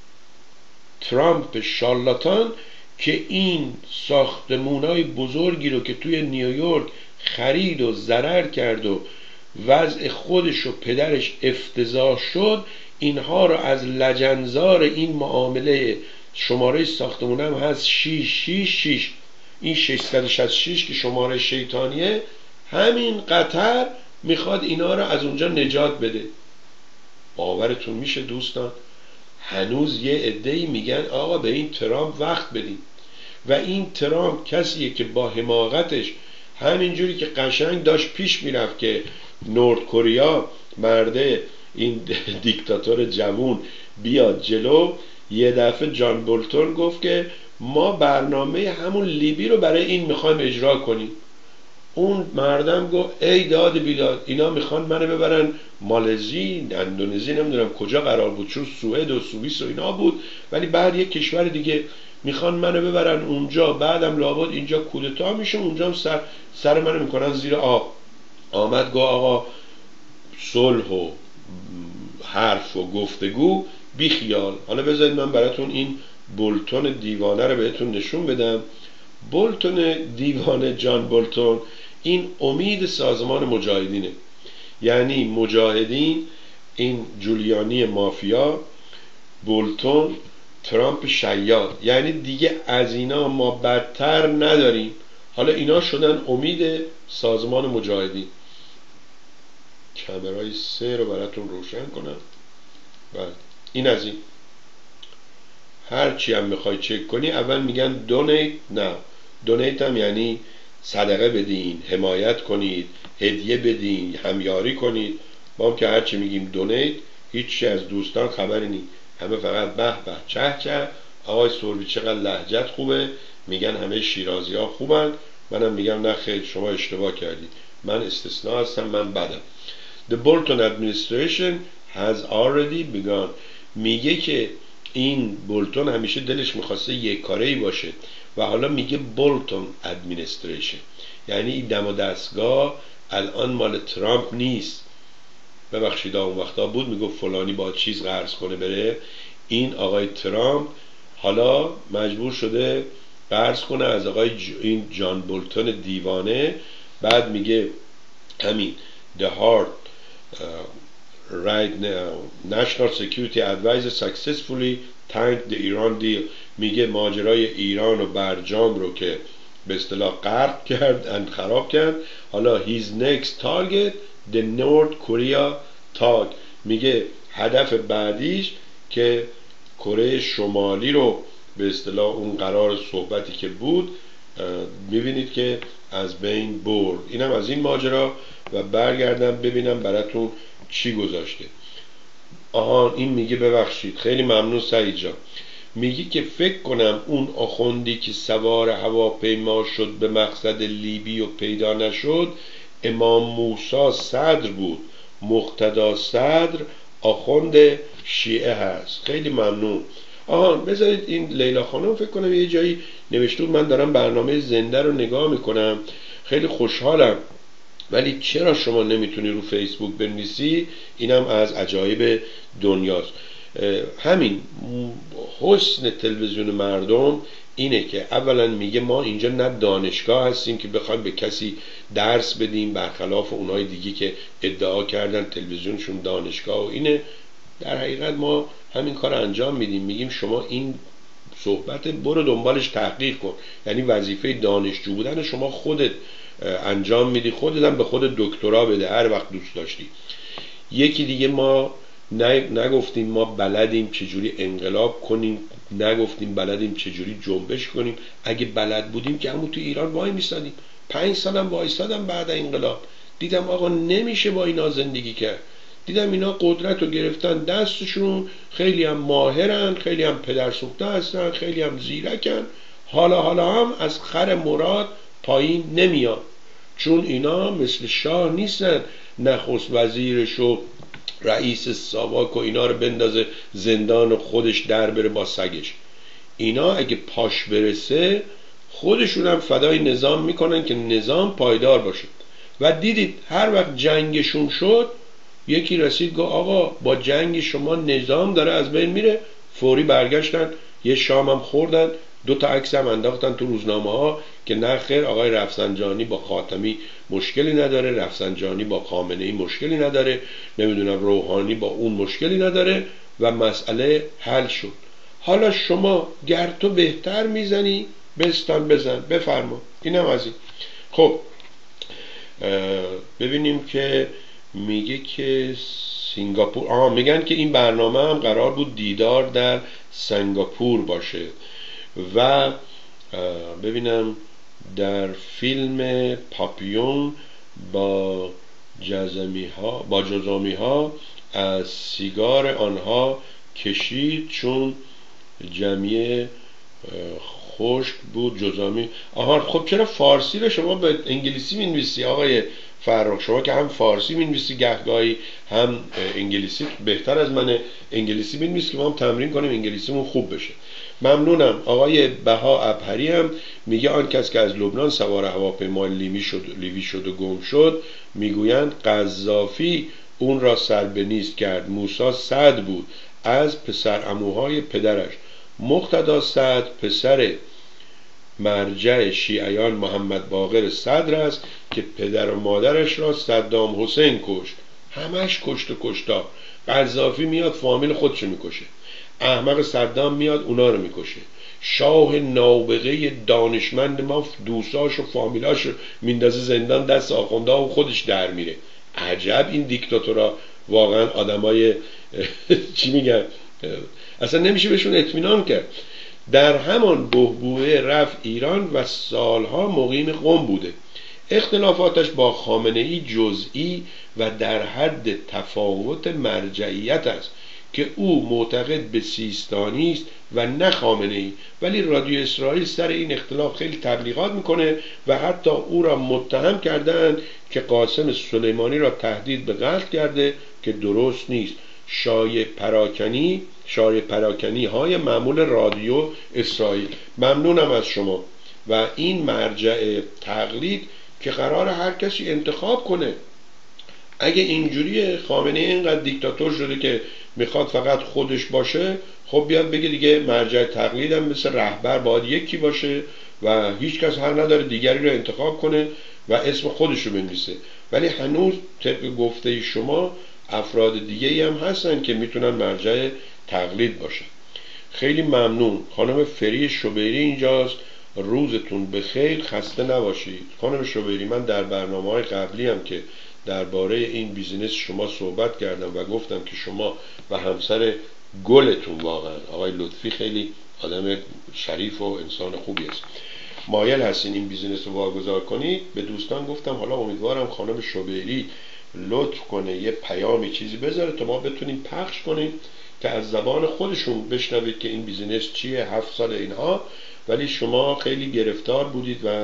ترامپ شارلاتان که این ساختمونای بزرگی رو که توی نیویورک خرید و ضرر کرد و وضع خودش و پدرش افتضاح شد، اینها رو از لجنزار این معامله، شماره ساختمون هم هست شش شش شش، این ششصد و شصت و شش که شماره شیطانیه، همین قطر میخواد اینا رو از اونجا نجات بده. باورتون میشه دوستان؟ هنوز یه عده‌ای میگن آقا به این ترامپ وقت بدیم، و این ترامپ کسیه که با حماقتش همینجوری که قشنگ داشت پیش میرفت که نورد کوریا مرده این دیکتاتور جوون بیاد جلو، یه دفعه جان بولتون گفت که ما برنامه همون لیبی رو برای این میخوایم اجرا کنیم. اون مردم گفت ای داد بیداد، اینا میخوان منو ببرن مالزی، اندونزی، نمیدونم کجا قرار بود، چون سوئد و سوئیس و اینا بود، ولی بعد یک کشور دیگه میخوان منو ببرن اونجا، بعدم لابد اینجا کودتا میشه، اونجا هم سر, سر منو میکنن زیر آب. آمد گفت آقا صلح و حرف و گفتگو بی خیال. حالا بذارید من براتون این بولتون دیوانه رو بهتون نشون بدم. بولتون دیوانه، جان بولتون، این امید سازمان مجاهدینه. یعنی مجاهدین، این جولیانی مافیا، بولتون، ترامپ شیاد، یعنی دیگه از اینا ما بدتر نداریم. حالا اینا شدن امید سازمان مجاهدین. کامرای سه رو براتون روشن کنم. بله این از این. هرچی هم میخوای چک کنی اول میگن دونیت. نه، دونیت هم یعنی صدقه بدین، حمایت کنید، هدیه بدین، همیاری کنید. ما هم که هرچی میگیم دونیت، هیچی از دوستان خبری نی، همه فقط به به چه چه، آقای سوربی چقدر لهجت خوبه، میگن همه شیرازی ها خوبن. منم میگم نه خیر، شما اشتباه کردید، من استثناء هستم، من بدم. The Bolton administration has already begun. میگه که این بولتون همیشه دلش میخواسته یک کاره‌ای باشه و حالا میگه بولتون ادمنستریشن، یعنی این دم و دستگاه الان مال ترامپ نیست. ببخشید اون وقتا بود میگفت فلانی با چیز قرض کنه بره، این آقای ترامپ حالا مجبور شده قرض کنه از آقای ج... این جان بولتون دیوانه. بعد میگه همین the hard uh, right now national security advisor successfully tanked the Iran deal. میگه ماجرای ایران و برجام رو که به اصطلاح غرق کرد، خراب کرد. حالا his next target the North Korea talk. میگه هدف بعدیش که کره شمالی رو به اصطلاح اون قرار صحبتی که بود میبینید که از بین برد. اینم از این ماجرا و برگردم ببینم براتون چی گذاشته. آها این میگه ببخشید خیلی ممنون سعید جان، میگه که فکر کنم اون آخوندی که سوار هواپیما شد به مقصد لیبی و پیدا نشد امام موسی صدر بود، مقتدا صدر آخوند شیعه هست. خیلی ممنون. آها بذارید این لیلا خانم فکر کنم یه جایی نوشته بود، من دارم برنامه زنده رو نگاه میکنم خیلی خوشحالم، ولی چرا شما نمیتونی رو فیسبوک بنویسی؟ اینم از عجایب دنیاست. همین حسن تلویزیون مردم اینه که اولا میگه ما اینجا نه دانشگاه هستیم که بخوایم به کسی درس بدیم، برخلاف اونای دیگه که ادعا کردن تلویزیونشون دانشگاه و اینه. در حقیقت ما همین کار انجام میدیم، میگیم شما این صحبت برو دنبالش تحقیق کن، یعنی وظیفه دانشجو بودن شما خودت انجام میدی، خودت هم به خود دکترا بده هر وقت دوست داشتی. یکی دیگه ما نگفتیم ما بلدیم چجوری انقلاب کنیم، نگفتیم بلدیم چجوری جنبش کنیم. اگه بلد بودیم که همون تو ایران وای میستادیم، پنج سالم وایستادم بعد انقلاب، دیدم آقا نمیشه با اینا زندگی کرد، دیدم اینا قدرت رو گرفتن دستشون، خیلی هم ماهرن، خیلی هم پدرسوخته هستن، خیلی هم زیرکن، حالا حالا هم از خر مراد پایین نمیان، چون اینا مثل شاه نیستن نخست وزیرش و رئیس ساواک و اینا رو بندازه زندان خودش در بره با سگش. اینا اگه پاش برسه خودشون هم فدای نظام میکنن که نظام پایدار باشه. و دیدید هر وقت جنگشون شد، یکی رسید گفت آقا با جنگ شما نظام داره از بین میره، فوری برگشتن یه شام هم خوردن، دو تا عکس هم انداختن تو روزنامه ها که نه خیر آقای رفسنجانی با خاتمی مشکلی نداره، رفسنجانی با خامنه ای مشکلی نداره، نمیدونم روحانی با اون مشکلی نداره و مسئله حل شد. حالا شما گر تو بهتر میزنی بستان بزن، بفرما. اینم از این. خب ببینیم که میگه که سنگاپور، آها میگن که این برنامه هم قرار بود دیدار در سنگاپور باشه و ببینم در فیلم پاپیون با جزمی ها با جزامی ها از سیگار آنها کشید چون جمعیه خشک بود جزامی. آها خب چرا فارسی رو شما به انگلیسی مینویسی آقای فرخ؟ شما که هم فارسی مینویسی گهگاهی هم انگلیسی، بهتر از من انگلیسی مینویسی که ما هم تمرین کنیم انگلیسیمون خوب بشه. ممنونم. آقای بها ابهری هم میگه آن کس که از لبنان سوار هواپیما لیمی شد لیوی شد و گم شد میگویند قذافی اون را سر به نیست کرد. موسی سعد بود از پسر عموهای پدرش. مقتدا سعد پسر مرجع شیعیان محمد باقر صدر است که پدر و مادرش را صدام حسین کشت. همش کشت و کشتا. قذافی میاد فامیل خودشو میکشه، احمق صدام میاد اونا رو میکشه، شاه نابغه دانشمند ما دوستاش و فامیلاش رو میندازه زندان دست آخونده و خودش در میره. عجب این دیکتاتورها واقعا آدمای چی میگن، اصلا نمیشه بهشون اطمینان کرد. در همان بحبوحه رفت ایران و سالها مقیم قم بوده. اختلافاتش با خامنه ای جزئی و در حد تفاوت مرجعیت است که او معتقد به سیستانی است و نه خامنه ای، ولی رادیو اسرائیل سر این اختلاف خیلی تبلیغات میکنه و حتی او را متهم کردند که قاسم سلیمانی را تهدید به قتل کرده که درست نیست. شایع پراکنی شایع پراکنی های معمول رادیو اسرائیل. ممنونم از شما. و این مرجع تقلید که قرار هر کسی انتخاب کنه. اگه اینجوری خامنه اینقدر دیکتاتور شده که میخواد فقط خودش باشه، خب بیاد بگه دیگه مرجع تقلید هم مثل رهبر باید یکی باشه و هیچ کس حق نداره دیگری رو انتخاب کنه و اسم خودش رو بنویسه. ولی هنوز طبق گفته شما افراد دیگه هم هستن که میتونن مرجع تقلید باشن. خیلی ممنون. خانم فری شبیری اینجاست. روزتون بخیر، خسته نباشید. خانم شبیری، من در برنامه‌های قبلی هم که درباره این بیزینس شما صحبت کردم و گفتم که شما و همسر گلتون واقعا آقای لطفی خیلی آدم شریف و انسان خوبی است، مایل هستین این بیزینس رو واگذار کنید. به دوستان گفتم حالا امیدوارم خانم شبیری لطف کنه یه پیامی چیزی بذاره تا ما بتونیم پخش کنیم که از زبان خودشون بشنوید که این بیزینس چیه، هفت سال اینها. ولی شما خیلی گرفتار بودید و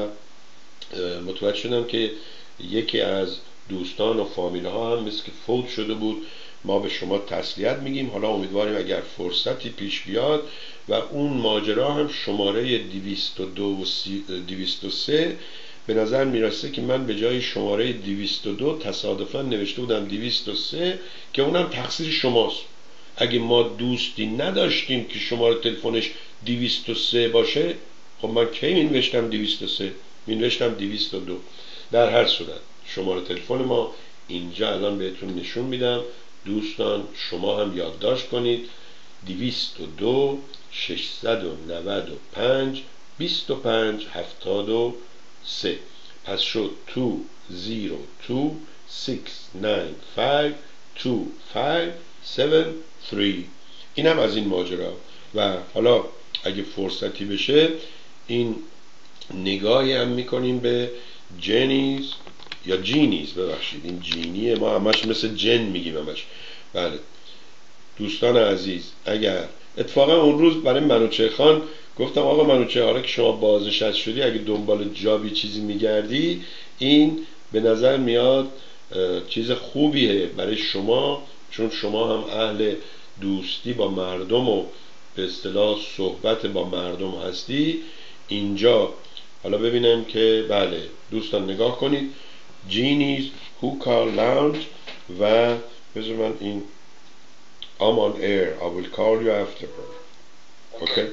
متوجه شدم که یکی از دوستان و فامیل ها هم مثل که فوت شده بود. ما به شما تسلیت میگیم. حالا امیدواریم اگر فرصتی پیش بیاد و اون ماجرا هم شماره دویست و دو و دویست و سه به نظر میرسه که من به جای شماره دویست و دو تصادفاً نوشته بودم دویست و سه که اونم تقصیر شماست. اگه ما دوستی نداشتیم که شماره تلفنش دویست و سه باشه، خب من کی مینوشتم دویست و سه؟ مینوشتم دویست و دو. در هر صورت شماره تلفن ما اینجا الان بهتون نشون میدم. دوستان شما هم یادداشت کنید: دویست و دو ششصد و نود و پنج بیست و پنج هفتاد و سه. پس شد دو صفر دو شش نه پنج دو پنج هفت سه. اینم از این ماجرا. و حالا اگه فرصتی بشه این نگاهی هم میکنیم به جنیز یا جینیز، ببخشید این جینیه، ما همش مثل جن میگیم همش. بله دوستان عزیز، اگر اتفاقا اون روز برای منوچه خان گفتم آقا منوچه، حالا که شما بازنشسته شدی اگه دنبال جابی چیزی میگردی، این به نظر میاد چیز خوبیه برای شما، چون شما هم اهل دوستی با مردم و به اصطلاح صحبت با مردم هستی. اینجا حالا ببینم که بله دوستان نگاه کنید، جینیز هوکا لاونج و بذار من این I'm on air I will call you after. اوکی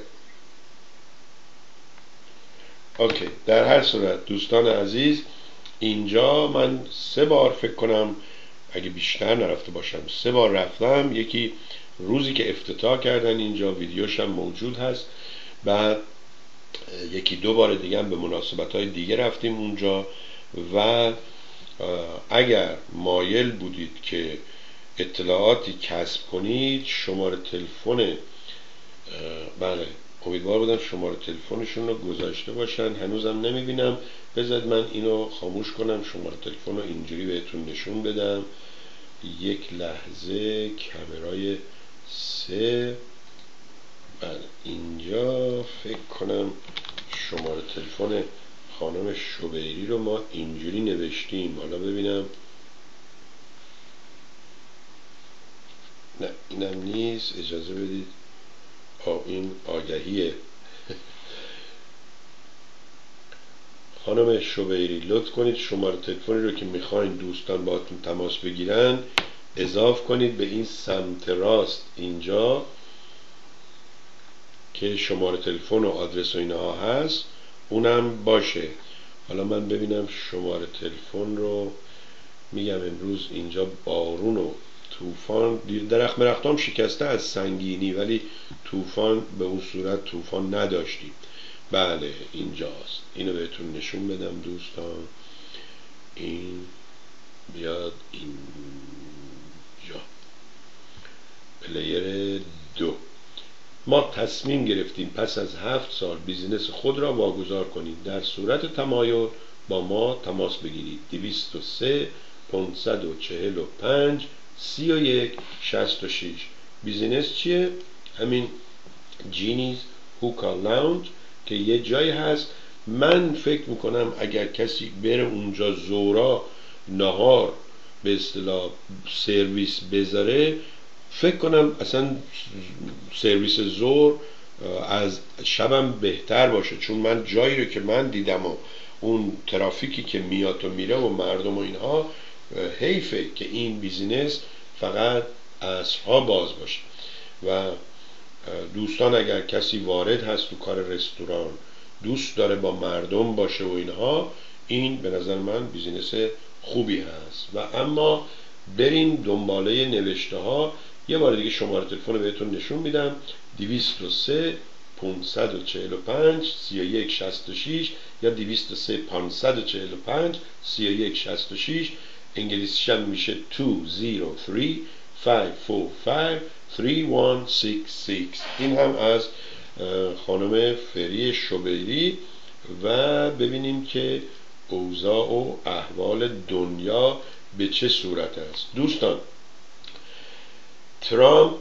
اوکی در هر صورت دوستان عزیز، اینجا من سه بار فکر کنم اگه بیشتر نرفته باشم سه بار رفتم. یکی روزی که افتتاح کردن اینجا، ویدیوش هم موجود هست. بعد یکی دو بار دیگه هم به مناسبت های دیگه رفتیم اونجا. و اگر مایل بودید که اطلاعاتی کسب کنید، شماره تلفن بله امیدوار بودم شماره تلفنشون رو گذاشته باشن، هنوزم نمیبینم. بذارید من اینو خاموش کنم، شماره تلفن رو اینجوری بهتون نشون بدم. یک لحظه، کامرای سه، بله اینجا فکر کنم شماره تلفن خانم شبیری رو ما اینجوری نوشتیم. حالا ببینم، نه اینم نیست، اجازه بدید. آه این آگهیه. خانم شبیری لطف کنید شماره تلفنی رو که میخواین دوستان باهاتون تماس بگیرن اضاف کنید به این سمت راست اینجا که شماره تلفن و آدرس و اینها هست، اونم باشه. حالا من ببینم شماره تلفن رو میگم. امروز اینجا بارون و طوفان، درخت مرختام شکسته از سنگینی ولی طوفان به اون صورت طوفان نداشتیم. بله اینجاست، اینو بهتون نشون بدم دوستان. این بیاد اینجا، پلیر دو. ما تصمیم گرفتیم پس از هفت سال بیزینس خود را واگذار کنید. در صورت تمایل با ما تماس بگیرید. دویست و سه پانصد و چهل و پنج سی و یک شصت و شش. بیزینس چیه؟ همین جینیز هوکا لاونج که یه جایی هست. من فکر میکنم اگر کسی بره اونجا زورا نهار به اصطلاح سرویس بذاره، فکر کنم اصلا سرویس زور از شبم بهتر باشه، چون من جایی رو که من دیدم و اون ترافیکی که میاد و میره و مردم و اینها، حیفه که این بیزینس فقط عصرها باز باشه. و دوستان اگر کسی وارد هست تو کار رستوران، دوست داره با مردم باشه و اینها، این به نظر من بیزینس خوبی هست. و اما برین دنباله نوشته ها. یه بار دیگه شماره تلفن بهتون نشون میدم. دویست و سه پانصد و چهل و پنج سی و یک شصت و شش یا دویست و سه پانصد و چهل و پنج سی و یک شصت و شش. انگلیسیش هم میشه دو صفر سه پنج چهار پنج سه یک شش شش. این هم از خانم فری شبیری. و ببینیم که اوضاع و احوال دنیا به چه صورت است. دوستان، ترامپ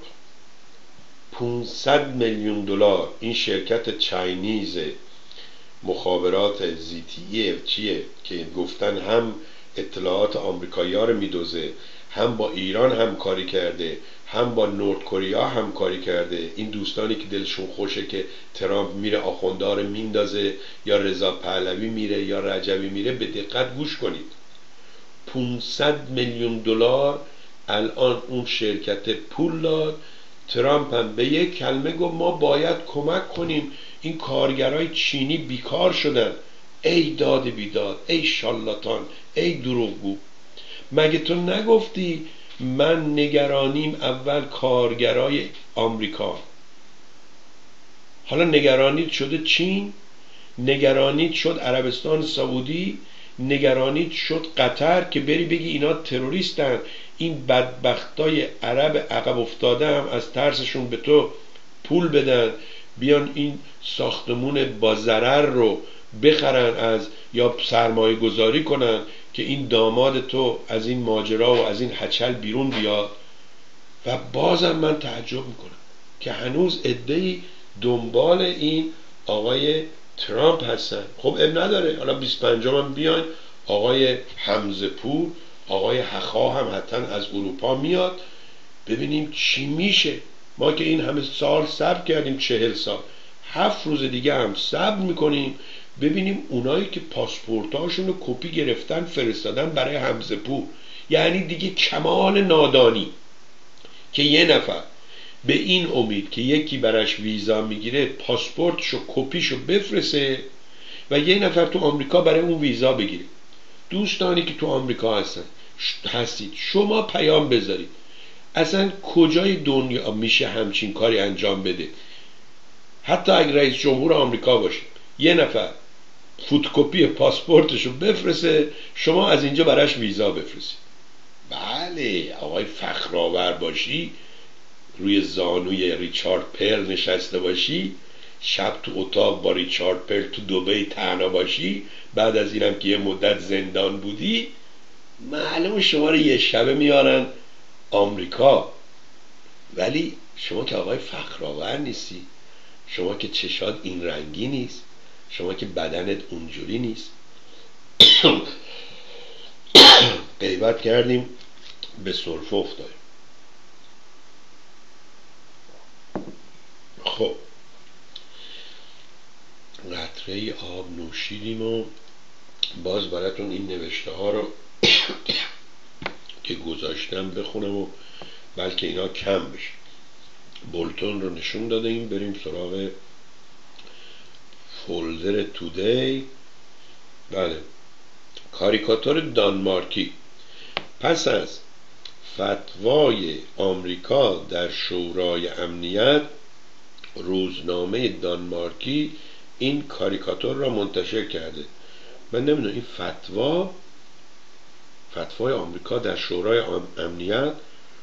پانصد میلیون دلار، این شرکت چاینیز مخابرات زی تی ای چیه که گفتن هم اطلاعات آمریکایی‌ها رو میدوزه، هم با ایران همکاری کرده، هم با نورد کره همکاری کرده. این دوستانی که دلشون خوشه که ترامپ میره آخوندا رو میندازه یا رضا پهلوی میره یا رجبی میره، به دقت گوش کنید. پانصد میلیون دلار الان اون شرکت پول داد. ترامپ هم به یک کلمه گفت ما باید کمک کنیم، این کارگرای چینی بیکار شدن. ای داد بیداد، ای شالاتان، ای دروغگو، مگه تو نگفتی من نگرانیم اول کارگرای آمریکا؟ حالا نگرانیت شده چین، نگرانیت شد عربستان سعودی، نگرانیت شد قطر که بری بگی اینا تروریستن. این بدبختای عرب عقب افتاده هم از ترسشون به تو پول بدن، بیان این ساختمون با ضرر رو بخرن از یا سرمایه گذاری کنن که این داماد تو از این ماجرا و از این هچل بیرون بیاد. و بازم من تعجب میکنم که هنوز عده‌ای دنبال این آقای ترامپ هستن. خب اب نداره، حالا بیست و پنجم هم بیان، آقای حمزه پور، آقای حخا هم حتما از اروپا میاد، ببینیم چی میشه. ما که این همه سال صبر کردیم، چهل سال، هفت روز دیگه هم صبر میکنیم ببینیم اونایی که پاسپورتاشون رو کپی گرفتن فرستادن برای حمزه پور. یعنی دیگه کمال نادانی که یه نفر به این امید که یکی براش ویزا میگیره پاسپورتشو کپیشو بفرسته و یه نفر تو آمریکا برای اون ویزا بگیره. دوستانی که تو آمریکا هستن هستید شما پیام بذارید اصلا کجای دنیا میشه همچین کاری انجام بده؟ حتی اگه رئیس جمهور آمریکا باشه یه نفر فوتوکپی پاسپورتشو بفرسته شما از اینجا براش ویزا بفرستید. بله آقای فخرآور باشی، روی زانوی ریچارد پرل نشسته باشی، شب تو اتاق با ریچارد پرل تو دبی تنها باشی، بعد از اینم که یه مدت زندان بودی، معلوم شما رو یه شبه میارن آمریکا. ولی شما که آقای فخرآور نیستی، شما که چشات این رنگی نیست، شما که بدنت اونجوری نیست. غیبت کردیم به سرفه افتادیم. خب قطره آب نوشیدیم و باز براتون این نوشته ها رو که گذاشتم بخونم و بلکه اینا کم بشه. بولتون رو نشون دادیم، بریم سراغ فولدر تودی. بله، کاریکاتور دانمارکی. پس از فتوای آمریکا در شورای امنیت، روزنامه دانمارکی این کاریکاتور را منتشر کرده. من نمیدونم این فتوا فتوای آمریکا در شورای امنیت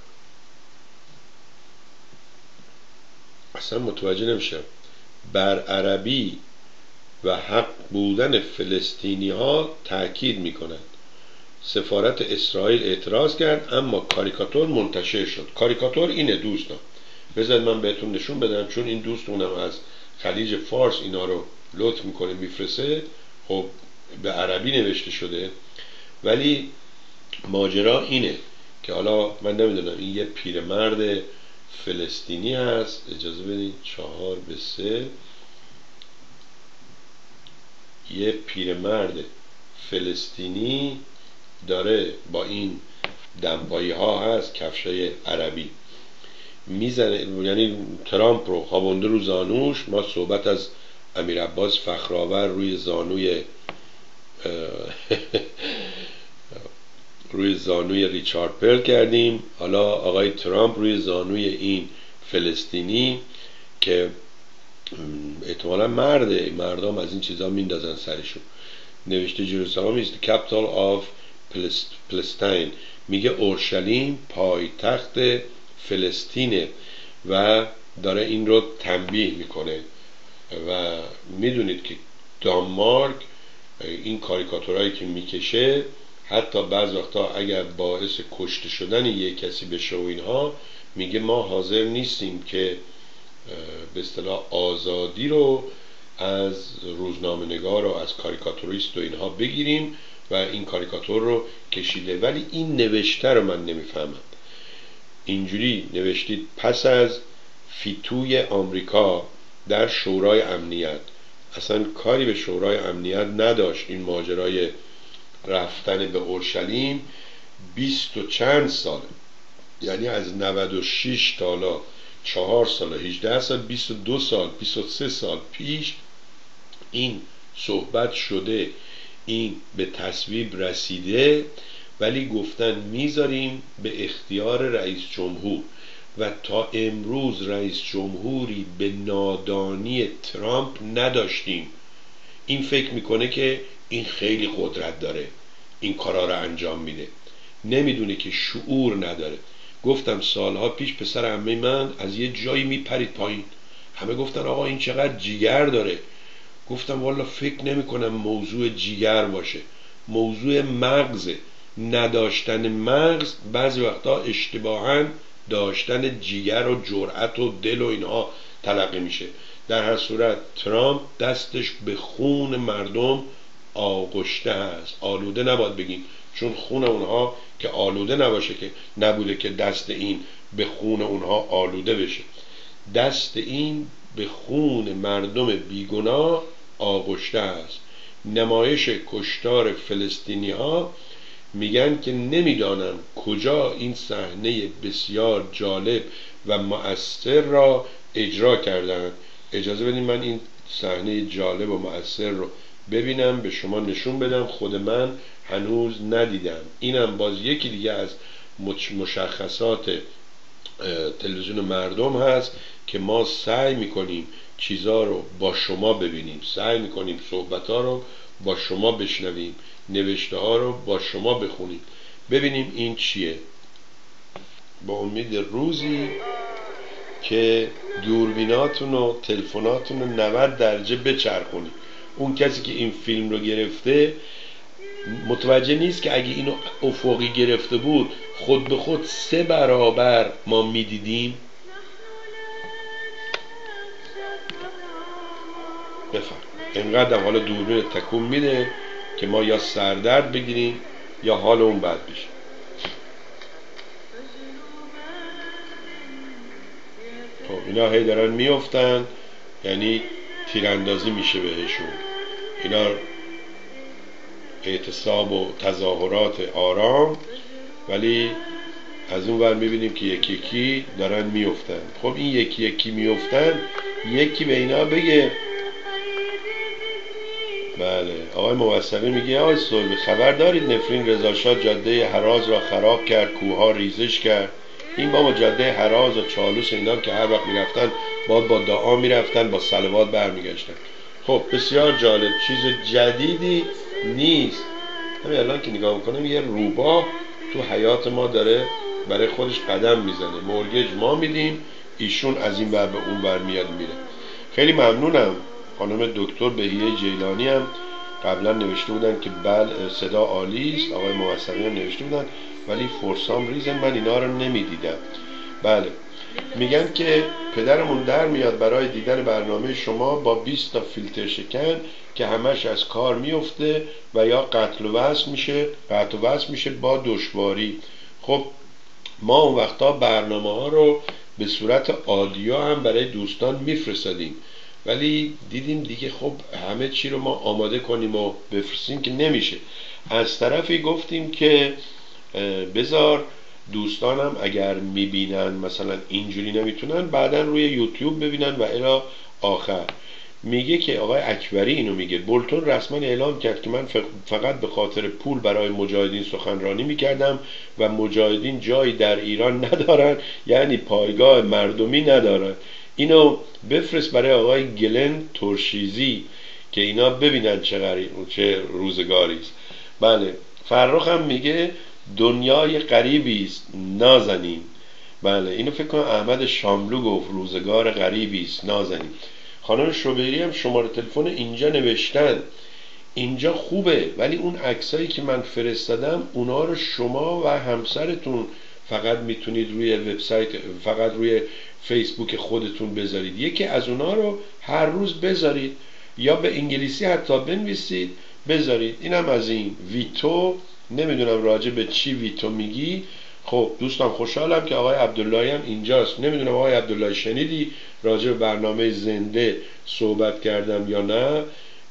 اصلا متوجه نمیشم. بر عربی و حق بودن فلسطینی ها تاکید میکنند. سفارت اسرائیل اعتراض کرد اما کاریکاتور منتشر شد. کاریکاتور اینه دوستان، بذارید من بهتون نشون بدم، چون این دوستونم از خلیج فارس اینا رو لطف میکنه میفرسته. خب به عربی نوشته شده ولی ماجرا اینه که حالا من نمیدونم این یه پیرمرد فلسطینی هست، اجازه بدین چهار به سه، یه پیرمرد فلسطینی داره با این دمپایی ها هست کفشای عربی میزنه، یعنی ترامپ رو خوابونده رو زانوش. ما صحبت از امیر عباس فخرآور روی زانوی روی زانوی ریچارد پرل کردیم، حالا آقای ترامپ روی زانوی این فلسطینی که احتمالا مرده، مردم از این چیزا میندازن سرشون. نوشته جروسالم is the capital of Palestine، میگه اورشلیم پایتخت فلسطینه و داره این رو تنبیه میکنه. و میدونید که دانمارک این کاریکاتورایی که میکشه حتی بعض وقتا اگر باعث کشته شدن یک کسی بشه و اینها، میگه ما حاضر نیستیم که به اصطلاح آزادی رو از روزنامه‌نگار و از کاریکاتوریست و اینها بگیریم و این کاریکاتور رو کشیده. ولی این نوشته رو من نمیفهمم. اینجوری نوشتید پس از فیتوی آمریکا در شورای امنیت، اصلا کاری به شورای امنیت نداشت این ماجرای رفتن به اورشلیم. بیست و چند ساله، یعنی از نود و شش تا حالا چهار سال، هجده سال، بیست و دو سال، بیست و سه سال پیش این صحبت شده، این به تصویب رسیده، ولی گفتن میذاریم به اختیار رئیس جمهور. و تا امروز رئیس جمهوری به نادانی ترامپ نداشتیم. این فکر میکنه که این خیلی قدرت داره، این کارا رو انجام میده، نمیدونه که شعور نداره. گفتم سالها پیش پسر عمه من از یه جایی میپرید پایین، همه گفتن آقا این چقدر جیگر داره. گفتم والا فکر نمی کنم موضوع جیگر باشه، موضوع مغزه. نداشتن مغز بعضی وقتا اشتباهاً داشتن جیگر و جرأت و دل و اینها تلقی میشه. در هر صورت ترامپ دستش به خون مردم آغشته هست. آلوده نباید بگیم، چون خون اونها که آلوده نباشه که نبوده که دست این به خون اونها آلوده بشه. دست این به خون مردم بیگناه آغشته است. نمایش کشتار فلسطینی ها میگن که نمیدانم کجا این صحنه بسیار جالب و مؤثر را اجرا کردند. اجازه بدین من این صحنه جالب و مؤثر رو ببینم، به شما نشون بدم. خود من هنوز ندیدم. اینم باز یکی دیگه از مشخصات تلویزیون مردم هست که ما سعی میکنیم چیزا رو با شما ببینیم، سعی میکنیم صحبت ها رو با شما بشنویم، نوشته ها رو با شما بخونیم، ببینیم این چیه. با امید روزی که دوربیناتون و تلفناتون رو نود درجه بچرخونید. اون کسی که این فیلم رو گرفته متوجه نیست که اگه اینو افقی گرفته بود خود به خود سه برابر ما میدیدیم. بفهم اینقدر حالا دوربین تکون میده که ما یا سردرد بگیریم یا حال اون بد بشه. خب اینا هی دارن میافتن، یعنی تیراندازی میشه بهشون. اینا اعتصاب و تظاهرات آرام، ولی از اون ور میبینیم که یکی یکی دارن میافتن. خب این یکی یکی میافتن، یکی به اینا بگه. بله آقای موسوی میگه آقای صلبی خبر دارید نفرین رضاشاه جاده هراز را خراب کرد، کوها ریزش کرد. این بابا جاده هراز و چالوس اینا که هر وقت میرفتن با با دعا میرفتن، با صلوات برمیگشتن. خب بسیار جالب، چیز جدیدی نیست. همین الان که نگاه میکنم یه روباه تو حیات ما داره برای خودش قدم میزنه. مورگج ما میدیم، ایشون از این ور به اون ور میاد میره. خیلی ممنونم. خانم دکتر بهیه جیلانی هم قبلا نوشته بودن که بله صدا عالی است. آقای موسوی هم نوشته بودن ولی فورسام ریزن من اینا رو نمیدیدم. بله میگن که پدرمون در میاد برای دیدن برنامه شما با بیست تا فیلتر شکن که همش از کار میفته و یا قتل و وصل میشه قطع و وصل میشه با دشواری. خب ما اون وقتا برنامه ها رو به صورت آدیو هم برای دوستان میفرستادیم، ولی دیدیم دیگه خب همه چی رو ما آماده کنیم و بفرستیم که نمیشه. از طرفی گفتیم که بذار دوستانم اگر میبینن مثلا اینجوری نمیتونن بعدن روی یوتیوب ببینن و الی آخر. میگه که آقای اکبری اینو میگه بولتون رسما اعلام کرد که من فقط به خاطر پول برای مجاهدین سخنرانی میکردم و مجاهدین جایی در ایران ندارن، یعنی پایگاه مردمی ندارن. اینو بفرست برای آقای گلن ترشیزی که اینا ببینن چه چه روزگاری است. بله فرخ هم میگه دنیای غریبی است نازنین. بله اینو فکر کنم احمد شاملو گفت روزگار غریبی است نازنین. خانم شوبیری هم شماره تلفن اینجا نوشتن. اینجا خوبه ولی اون عکسایی که من فرستادم اونا رو شما و همسرتون فقط میتونید روی وبسایت، فقط روی فیسبوک خودتون بذارید. یکی از اونا رو هر روز بذارید یا به انگلیسی حتی بنویسید بذارید. اینم از این ویتو، نمیدونم راجع به چی ویتو میگی. خب دوستان خوشحالم که آقای عبداللهی هم اینجاست. نمیدونم آقای عبداللهی شنیدی راجع به برنامه زنده صحبت کردم یا نه؟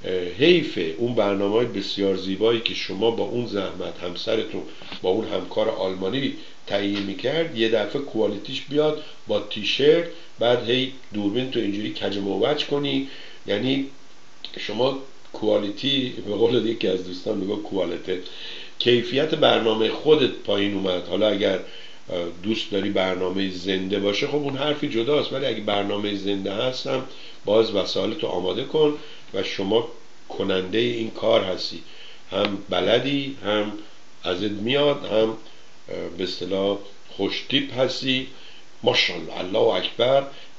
حیفه اون برنامه‌های بسیار زیبایی که شما با اون زحمت همسرتون با اون همکار آلمانی تهیه میکرد یه دفعه کوالیتیش بیاد با تیشرت، بعد هی دوربین تو اینجوری کج موج کنی. یعنی شما کوالیتی، به قول یکی از دوستان میگه کوالیته، کیفیت برنامه خودت پایین اومد. حالا اگر دوست داری برنامه زنده باشه خب اون حرفی جداست، ولی اگه برنامه زنده هستم باز وسایلتو آماده کن و شما کننده این کار هستی، هم بلدی، هم ازت میاد، هم به اصطلاح خوش تیپ هستی. ماشاءالله الله اکبر.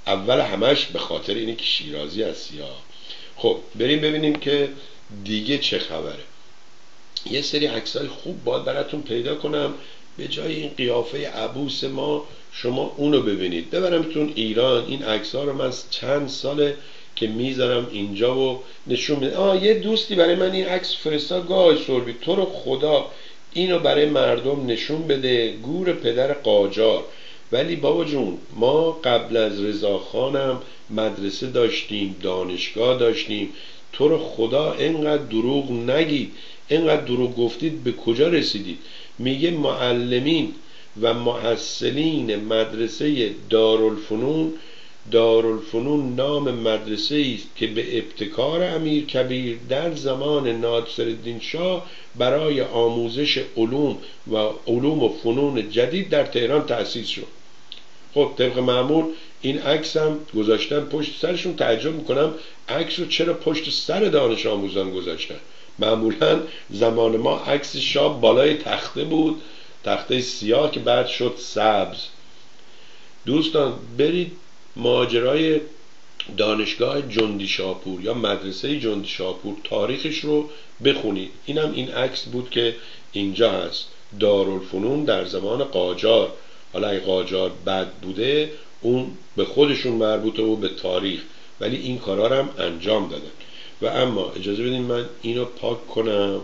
اول همش به خاطر اینه که شیرازی هستی ها. خب بریم ببینیم که دیگه چه خبره. یه سری عکسای خوب باید براتون پیدا کنم، به جای این قیافه عبوس ما شما اونو ببینید. ببرمتون ایران. این عکس‌ها رو من چند ساله که میذارم اینجا و نشون میدم. آه یه دوستی برای من این عکس فرستاد، گاه سربی تو رو خدا اینو برای مردم نشون بده، گور پدر قاجار. ولی بابا جون ما قبل از رضاخانم مدرسه داشتیم، دانشگاه داشتیم. تو رو خدا اینقدر دروغ نگید، اینقدر دروغ گفتید به کجا رسیدید؟ میگه معلمین و محصلین مدرسه دارالفنون. دارالفنون نام مدرسه است که به ابتکار امیر کبیر در زمان ناصرالدین شاه برای آموزش علوم و علوم و فنون جدید در تهران تأسیس شد. خب طبق معمول این عکس هم گذاشتن پشت سرشون. تعجب میکنم عکس رو چرا پشت سر دانش آموزان گذاشتن. معمولا زمان ما عکس شاه بالای تخته بود، تخته سیاه که بعد شد سبز. دوستان برید ماجرای دانشگاه جندی شاپور یا مدرسه جندی شاپور تاریخش رو بخونید. اینم این عکس بود که اینجا هست، دارالفنون در زمان قاجار. حالا اگه قاجار بد بوده اون به خودشون مربوطه و به تاریخ، ولی این کارا رو هم انجام دادن. و اما اجازه بدین من اینو پاک کنم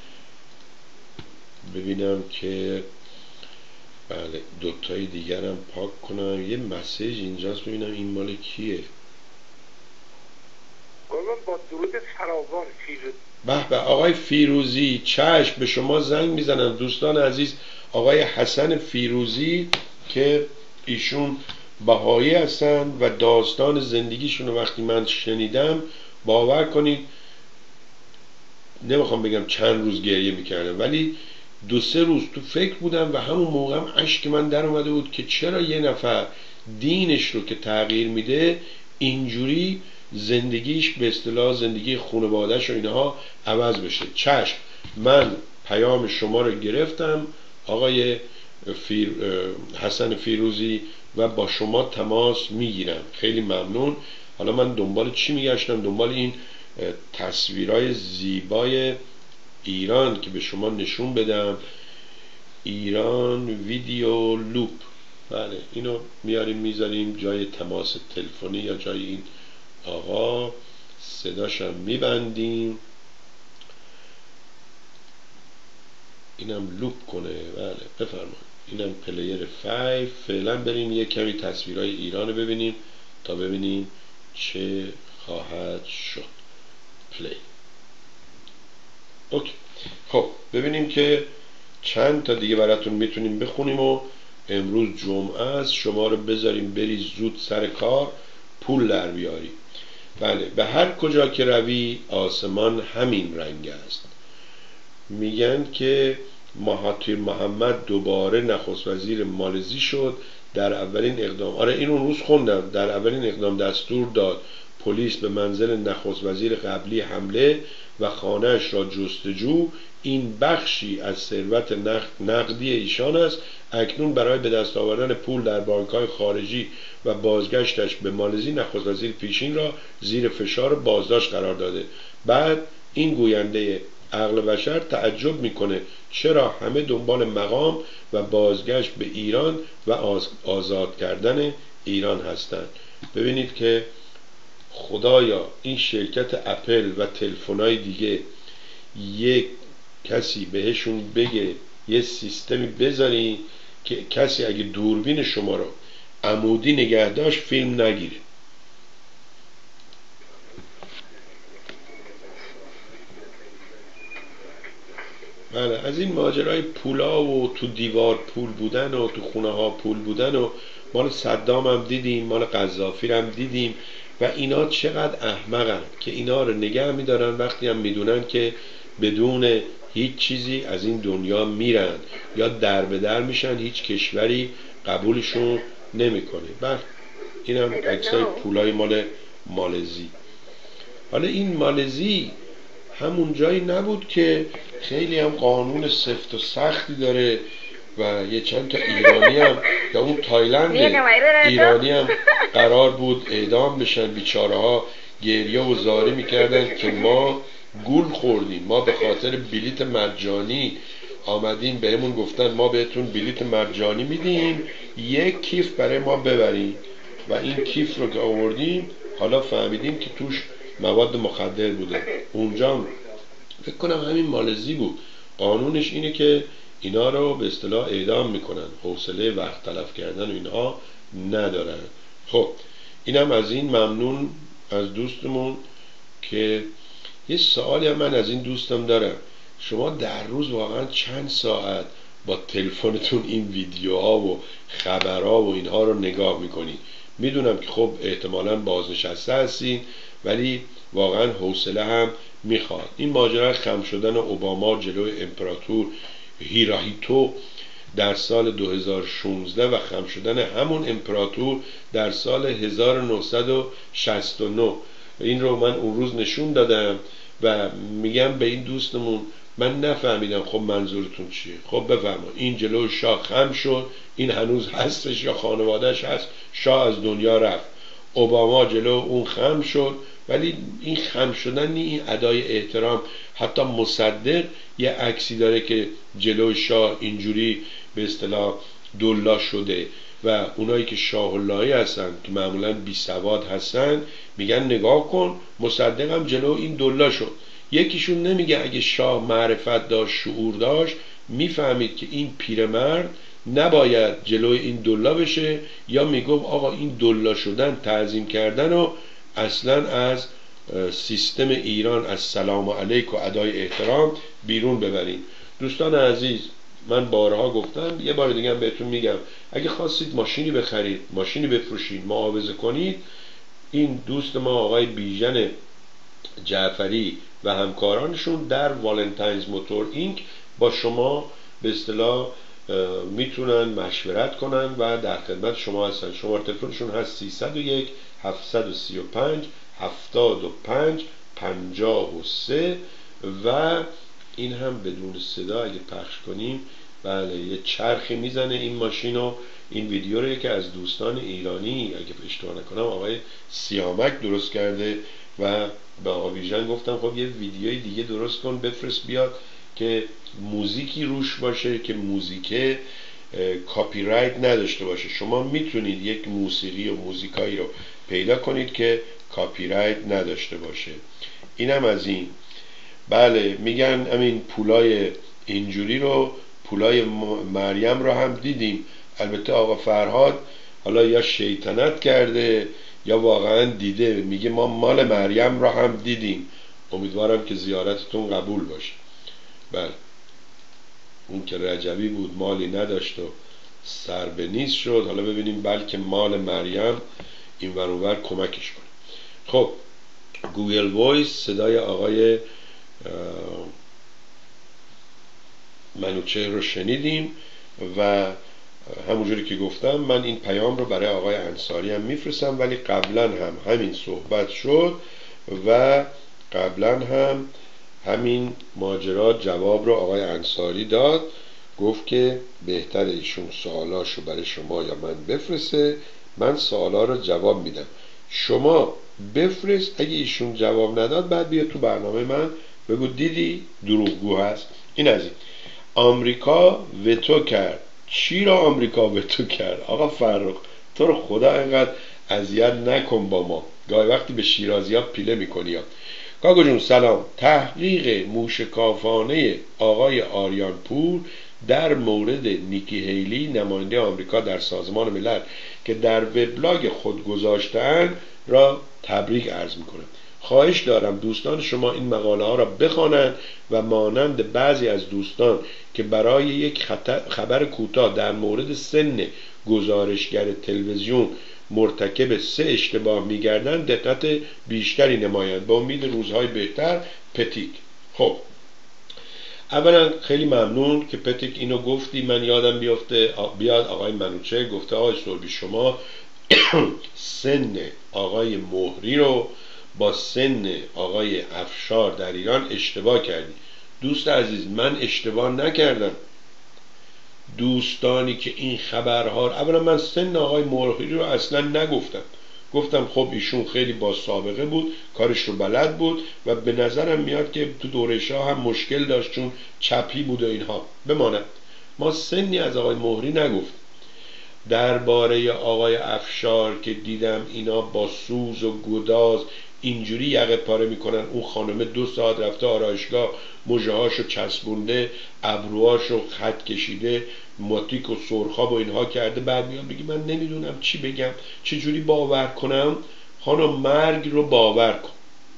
ببینم که بله دوتای دیگرم پاک کنم. یه مسیج اینجاست ببینم این مال کیه. با درود فراوان فیروز. به به آقای فیروزی، چشم به شما زنگ میزنم. دوستان عزیز آقای حسن فیروزی که ایشون بهایی هستن و داستان زندگیشون رو وقتی من شنیدم باور کنید نمیخوام بگم چند روز گریه میکردم، ولی دو سه روز تو فکر بودم و همون موقع هم اشک من در اومده بود که چرا یه نفر دینش رو که تغییر میده اینجوری زندگیش به اصطلاح زندگی خانواده‌اش و اینها عوض بشه. چشم من پیام شما رو گرفتم آقای فیر حسن فیروزی و با شما تماس میگیرم. خیلی ممنون. حالا من دنبال چی میگشتم؟ دنبال این تصویرهای زیبای ایران که به شما نشون بدم. ایران ویدیو لوپ، بله اینو میاریم میذاریم جای تماس تلفنی یا جای این آقا، صداشم میبندیم اینم لوپ کنه. بله بفرمایید. اینم پلیر فایو. فعلا بریم یه کمی تصویرهای ایران رو ببینیم تا ببینیم چه خواهد شد. پلی. اوکی. خب ببینیم که چند تا دیگه براتون میتونیم بخونیم و امروز جمعه است شما رو بذاریم بری زود سر کار پول در بیاری. بله به هر کجا که روی آسمان همین رنگ است. میگن که مهاتیر محمد دوباره نخست وزیر مالزی شد. در اولین اقدام، آره این اون روز خوندم، در اولین اقدام دستور داد پلیس به منزل نخست وزیر قبلی حمله و خانه‌اش را جستجو. این بخشی از ثروت نقدی ایشان است. اکنون برای به دست آوردن پول در بانک‌های خارجی و بازگشتش به مالزی نخست وزیر پیشین را زیر فشار بازداشت قرار داده. بعد این گوینده عقل بشر تعجب میکنه چرا همه دنبال مقام و بازگشت به ایران و آزاد کردن ایران هستند. ببینید که خدایا این شرکت اپل و تلفن‌های دیگه یک کسی بهشون بگه یه سیستمی بذاری که کسی اگه دوربین شما رو عمودی نگه داشت فیلم نگیره. بله از این ماجرای پولا و تو دیوار پول بودن و تو خونه ها پول بودن و مال صدام هم دیدیم، مال قذافی هم دیدیم و اینا چقدر احمقن که اینا رو نگه میدارن وقتی هم میدونن که بدون هیچ چیزی از این دنیا میرن یا در به در میشن، هیچ کشوری قبولشون نمیکنه. بله اینم عکسای پولای مال مالزی. حالا این مالزی همون جایی نبود که خیلی هم قانون سفت و سختی داره، و یه چند تا ایرانی هم یا اون تایلند ایرانی هم قرار بود اعدام بشن. بیچاره ها گریه و زاری میکردن که ما گول خوردیم، ما به خاطر بلیت مجانی آمدین بهمون گفتن ما بهتون بلیت مجانی میدیم یک کیف برای ما ببرین و این کیف رو که آوردیم حالا فهمیدیم که توش مواد مخدر بوده. اونجا فکر کنم همین مالزی بود، قانونش اینه که اینا رو به اصطلاح اعدام میکنن، حوصله وقت تلف کردن و اینها ندارن. خب اینم از این. ممنون از دوستمون. که یه سوالی هم من از این دوستم دارم، شما در روز واقعا چند ساعت با تلفنتون این ویدیوها و خبرها و اینها رو نگاه میکنید؟ میدونم که خب احتمالاً بازنشسته هستین ولی واقعا حوصله هم میخواد. این ماجرا خم شدن اوباما جلوی امپراتور هیراهیتو در سال دو هزار و شانزده و خم شدن همون امپراتور در سال هزار و نهصد و شصت و نه، این رو من اون روز نشون دادم و میگم به این دوستمون من نفهمیدم خب منظورتون چیه. خب بفرما این جلو شاه خم شد، این هنوز هستش یا خانوادهش هست؟ شاه از دنیا رفت، اوباما جلو اون خم شد، ولی این خم شدن نی این ادای احترام. حتی مصدق یه عکسی داره که جلو شاه اینجوری به اصطلاح دلا شده و اونایی که شاه اللهی هستن که معمولا بی سواد هستن میگن نگاه کن مصدق هم جلو این دلا شد. یکیشون نمیگه اگه شاه معرفت داشت شعور داشت میفهمید که این پیرمرد نباید جلوی این دلا بشه، یا میگفت آقا این دلا شدن تعظیم کردن و اصلا از سیستم ایران از سلام علیک و ادای احترام بیرون ببرین. دوستان عزیز من بارها گفتم یه بار دیگه هم بهتون میگم اگه خواستید ماشینی بخرید، ماشینی بفروشید، معاوضه کنید، این دوست ما آقای بیژن جعفری و همکارانشون در والنتاینز موتور اینک با شما به اصطلاح میتونن مشورت کنن و در خدمت شما هستن. شماره تلفنشون هست سیصد و یک هفتصد و سی و پنج هفتاد و پنج پنجاه و سه و این هم بدون صدا اگه پخش کنیم. بله یه چرخی میزنه این ماشینو. این ویدیو رو که از دوستان ایرانی اگه اشتباه نکنم آقای سیامک درست کرده و به آقا ویژن گفتم خب یه ویدیوی دیگه درست کن بفرست بیاد که موزیکی روش باشه که موزیک کاپی رایت نداشته باشه. شما میتونید یک موسیقی و موزیکایی رو پیدا کنید که کاپی رایت نداشته باشه. اینم از این. بله میگن همین پولای اینجوری رو، پولای مریم رو هم دیدیم. البته آقا فرهاد حالا یا شیطنت کرده یا واقعا دیده، میگه ما مال مریم رو هم دیدیم. امیدوارم که زیارتتون قبول باشه. بله اون که رجبی بود مالی نداشت و سر به نیست شد، حالا ببینیم بلکه مال مریم این ور اون ور کمکش کنه. خب گوگل وایس صدای آقای منوچهر رو شنیدیم و همونجوری که گفتم من این پیام رو برای آقای انصاری هم میفرستم، ولی قبلا هم همین صحبت شد و قبلا هم همین ماجرا جواب رو آقای انصاری داد. گفت که بهتر ایشون سوالاشو برای شما یا من بفرسته، من سوالا رو جواب میدم، شما بفرست. اگه ایشون جواب نداد بعد بیا تو برنامه من بگو دیدی دروغگو هست. این از این. آمریکا وتو کرد. چی را آمریکا وتو کرد؟ آقا فرخ تو رو خدا اینقدر اذیت نکن با ما، گاهی وقتی به شیرازی ها پیله میکنی ها. کاکو جون سلام. تحقیق موشکافانه آقای آریان پور در مورد نیکی هیلی نماینده آمریکا در سازمان ملل که در وبلاگ خود گذاشته‌اند را تبریک عرض میکنم. خواهش دارم دوستان شما این مقاله ها را بخوانند و مانند بعضی از دوستان که برای یک خبر کوتاه در مورد سن گزارشگر تلویزیون مرتکب سه اشتباه میگردند دقت بیشتری نمایند. با امید روزهای بهتر، پتیک. خب اولا خیلی ممنون که پتیک اینو گفتی. من یادم بیفته بیاد آقای منوچه گفته آقای سربی شما سن آقای مهری رو با سن آقای افشار در ایران اشتباه کردی. دوست عزیز من اشتباه نکردم. دوستانی که این خبرها، اولا من سن آقای مرغی رو اصلا نگفتم، گفتم خب ایشون خیلی با سابقه بود، کارش رو بلد بود و به نظرم میاد که تو دوره شاه هم مشکل داشت چون چپی بود و اینها بماند. ما سنی از آقای مهری نگفت. درباره آقای افشار که دیدم اینا با سوز و گداز اینجوری یقه پاره میکنن، اون خانم دو ساعت رفته آرایشگاه، مژه‌هاشو چسبونده، ابروهاشو خط کشیده، ماتیک و سرخاب و اینها کرده، بعد میاد بگی من نمیدونم چی بگم، چه جوری باور کنم. خانم مرگ رو باور کن.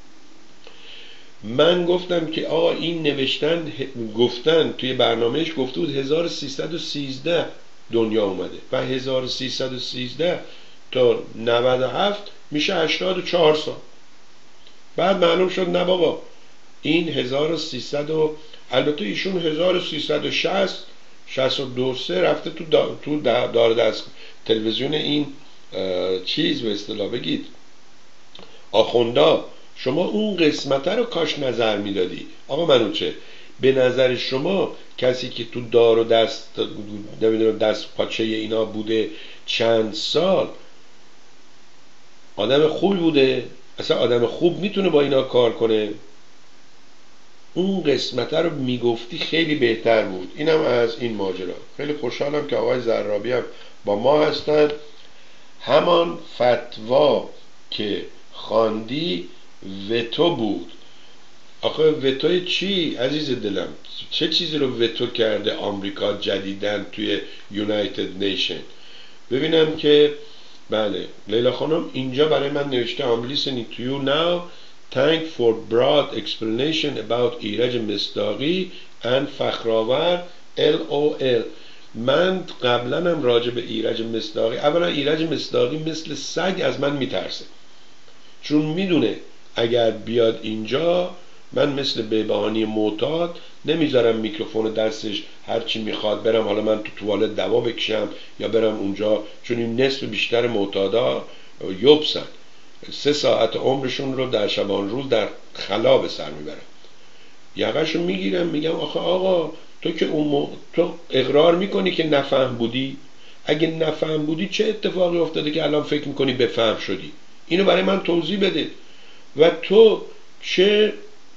من گفتم که آقا این نوشتن، گفتن توی برنامهش گفته بود هزار و سیصد و سیزده دنیا اومده و هزار و سیصد و سیزده تا نود و هفت میشه هشتاد و چهار سال. بعد معلوم شد نه بابا این هزار و سیصد و البته ایشون هزار و سیصد و شصت شصت و دو سه رفته تو دا تو دار دست تلویزیون این چیز به اصطلاح بگید آخوندا. شما اون قسمت رو کاش نظر میدادی. آقا منوچه به نظر شما کسی که تو دار و دست نمیدونم دست پاچه اینا بوده چند سال آدم خوبی بوده؟ اصلا آدم خوب میتونه با اینا کار کنه؟ اون قسمت رو میگفتی خیلی بهتر بود. اینم از این ماجرا. خیلی خوشحالم که آقای زرابی هم با ما هستن. همان فتوا که خواندی وتو بود. آخه وتوی چی عزیز دلم؟ چه چیزی رو وتو کرده آمریکا جدیدن توی یونایتد نیشن؟ ببینم که بله لیلا خانم اینجا برای من نوشته I'm listening to you now. Thank for broad explanation about ایرج مصداقی and فخرآور ال او ال. من قبلا هم راجع به ایرج مصداقی، اولا ایرج مصداقی مثل سگ از من میترسه، چون میدونه اگر بیاد اینجا من مثل بهبهانی معتاد نمیذارم میکروفون دستش هرچی میخواد برم حالا من تو توالت دوا بکشم یا برم اونجا، چون این نصف بیشتر معتادا یوبسن سه ساعت عمرشون رو در شبان روز در خلا به سر میبرن. یقهشو میگیرم میگم آخه آقا تو که اون م... تو اقرار میکنی که نفهم بودی؟ اگه نفهم بودی چه اتفاقی افتاده که الان فکر میکنی بفهم شدی؟ اینو برای من توضیح بده. و تو چه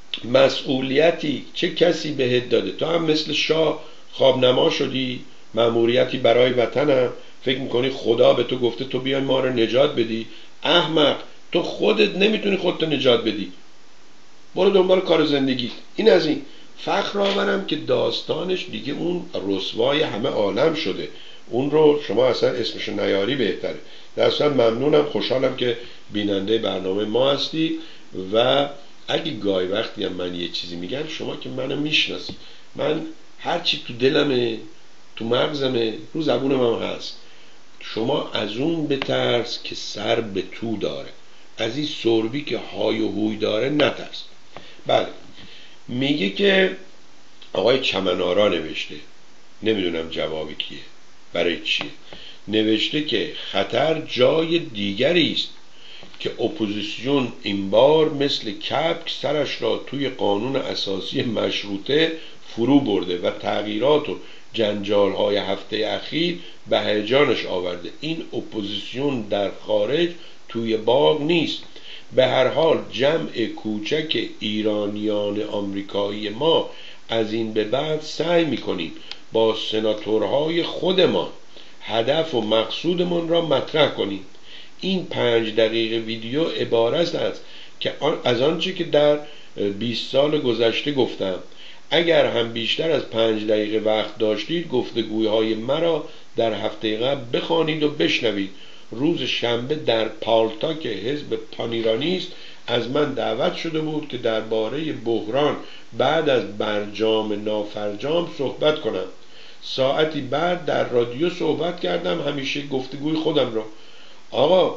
مسئولیتی چه کسی بهت داده؟ تو هم مثل شاه خوابنما شدی، مأموریتی برای وطنم، فکر میکنی خدا به تو گفته تو بیای ما رو نجات بدی؟ احمق، تو خودت نمیتونی خودت نجات بدی. برو دنبال کار زندگی. این از این. فخرآورم که داستانش دیگه اون رسوای همه عالم شده، اون رو شما اصلا اسمش نیاری بهتره. درسته ممنونم، خوشحالم که بیننده برنامه ما هستی و اگه گاهی وقتی هم من یه چیزی میگم شما که منو میشناسی، من هرچی تو دلمه تو مغزمه رو زبونم هم هست. شما از اون بترس که سر به تو داره، از این سربی که های و هوی داره نترس. بله میگه که آقای چمنارا نوشته، نمیدونم جوابی کیه برای چیه، نوشته که خطر جای دیگری است که اپوزیسیون این بار مثل کبک سرش را توی قانون اساسی مشروطه فرو برده و تغییرات و جنجال های هفته اخیر به هیجانش آورده. این اپوزیسیون در خارج توی باغ نیست. به هر حال جمع کوچک ایرانیان آمریکایی ما از این به بعد سعی میکنیم با سناتورهای خودمان هدف و مقصودمان را مطرح کنیم. این پنج دقیقه ویدیو عبارت است که از آنچه که در بیست سال گذشته گفتم. اگر هم بیشتر از پنج دقیقه وقت داشتید گفتگوهای مرا در هفته قبل بخوانید و بشنوید. روز شنبه در پالتاک حزب پانیرانیست از من دعوت شده بود که درباره بحران بعد از برجام نافرجام صحبت کنم. ساعتی بعد در رادیو صحبت کردم، همیشه گفتگوی خودم را. آقا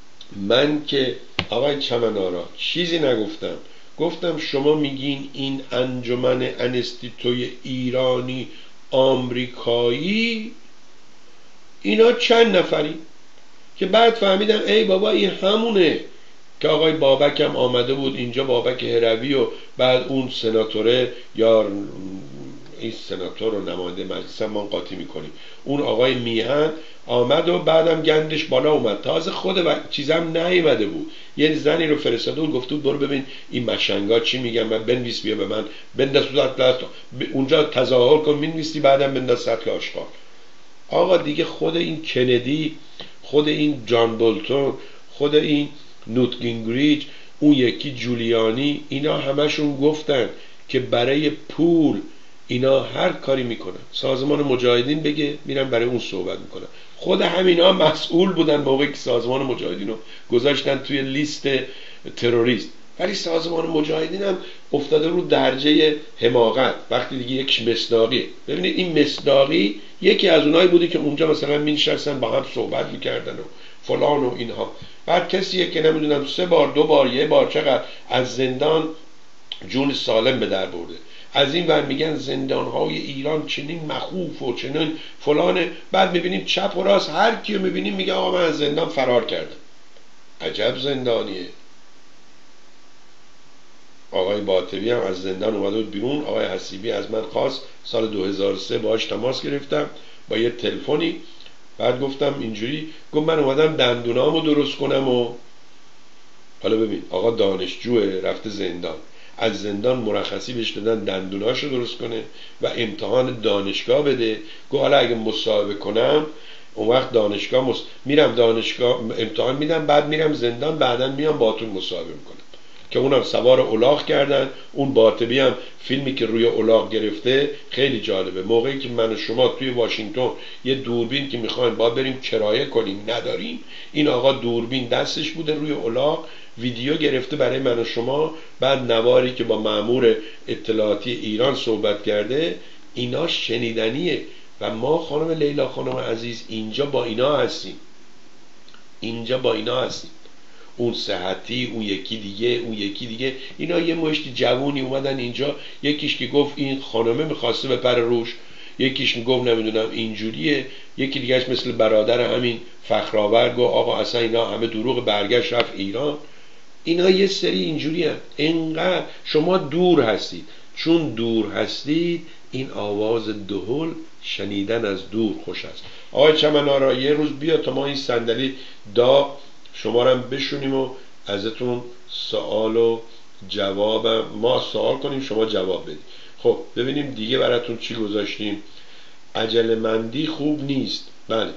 من که آقای چمنارا چیزی نگفتم، گفتم شما میگین این انجمن انستیتوی ایرانی آمریکایی اینا چند نفری؟ که بعد فهمیدم ای بابا این همونه که آقای بابک هم آمده بود اینجا، بابک هروی، و بعد اون سناتوره یا این سناتور و نماینده مجلس ما قاطی میکنیم. اون آقای میهن آمد و بعدم گندش بالا اومد، تازه خود و... چیزم نیومده بود، یه زنی رو فرستاده بود گفته بود برو ببین این مشنگا چی میگن، من بنویس بیا به من بنداز اونجا تظاهر کن، مینویسی بعدم بنداز سطل آشغال. آقا دیگه خود این کندی، خود این جان بولتون، خود این نوت گینگریچ، اون یکی جولیانی، اینا همشون گفتن که برای پول اینا هر کاری میکنن. سازمان مجاهدین بگه میرن برای اون صحبت میکنن. خود همینا مسئول بودن موقعی که سازمان مجاهدین رو گذاشتن توی لیست تروریست، ولی سازمان مجاهدین هم افتاده رو درجه حماقت. وقتی دیگه یک مصداقی، ببینید این مصداقی یکی از اونایی بودی که اونجا مثلا مینشستن با هم صحبت میکردن و فلان و اینها. بعد کسیه که نمیدونم سه بار دو بار یه بار چقدر از زندان جون سالم به در برده، از این ور میگن زندانهای ایران چنین مخوف و چنین فلانه، بعد میبینیم چپ و راست هر کیو میبینیم میگه آقا من از زندان فرار کردم. عجب زندانیه. آقای باطبی هم از زندان اومده بود بیرون، آقای حسیبی از من خواست، سال دو هزار و سه باهاش تماس گرفتم با یه تلفنی، بعد گفتم اینجوری، گفت من اومدم دندونامو درست کنم. و حالا ببین آقا دانشجوه رفته زندان، از زندان مرخصی بهش دادن دندوناشو درست کنه و امتحان دانشگاه بده. گفت حالا اگه مصاحبه کنم اون وقت دانشگاه مص... میرم دانشگاه امتحان میدم، بعد میرم زندان، بعدا میام باهاتون مصاحبه میکنم. که اونم سوار الاغ کردن. اون باطبی هم فیلمی که روی الاغ گرفته خیلی جالبه. موقعی که من و شما توی واشنگتن یه دوربین که میخوایم با بریم کرایه کنیم نداریم، این آقا دوربین دستش بوده روی الاغ، ویدیو گرفته برای من و شما، بعد نواری که با مأمور اطلاعاتی ایران صحبت کرده، اینا شنیدنیه. و ما خانم لیلا خانم عزیز اینجا با اینا هستیم، اینجا با اینا هستیم. اون صحتی، اون یکی دیگه، اون یکی دیگه، اینا یه مشتی جوونی اومدن اینجا، یکیش که گفت این خانمه میخواسته به پر روش، یکیش میگفت نمیدونم اینجوریه، یکی دیگهش مثل برادر همین فخرآور گفت آقا اصلا اینا همه دروغ، برگشت رفت ایران. اینا یه سری اینجوری هم. اینقدر شما دور هستید، چون دور هستید این آواز دهل شنیدن از دور خوش است. آقای چمنارا یه روز بیا تا ما این صندلی دا شما رو هم بشونیم و ازتون سوال و جواب، ما سوال کنیم شما جواب بدید. خب ببینیم دیگه براتون چی گذاشتیم. عجله مندی خوب نیست. بله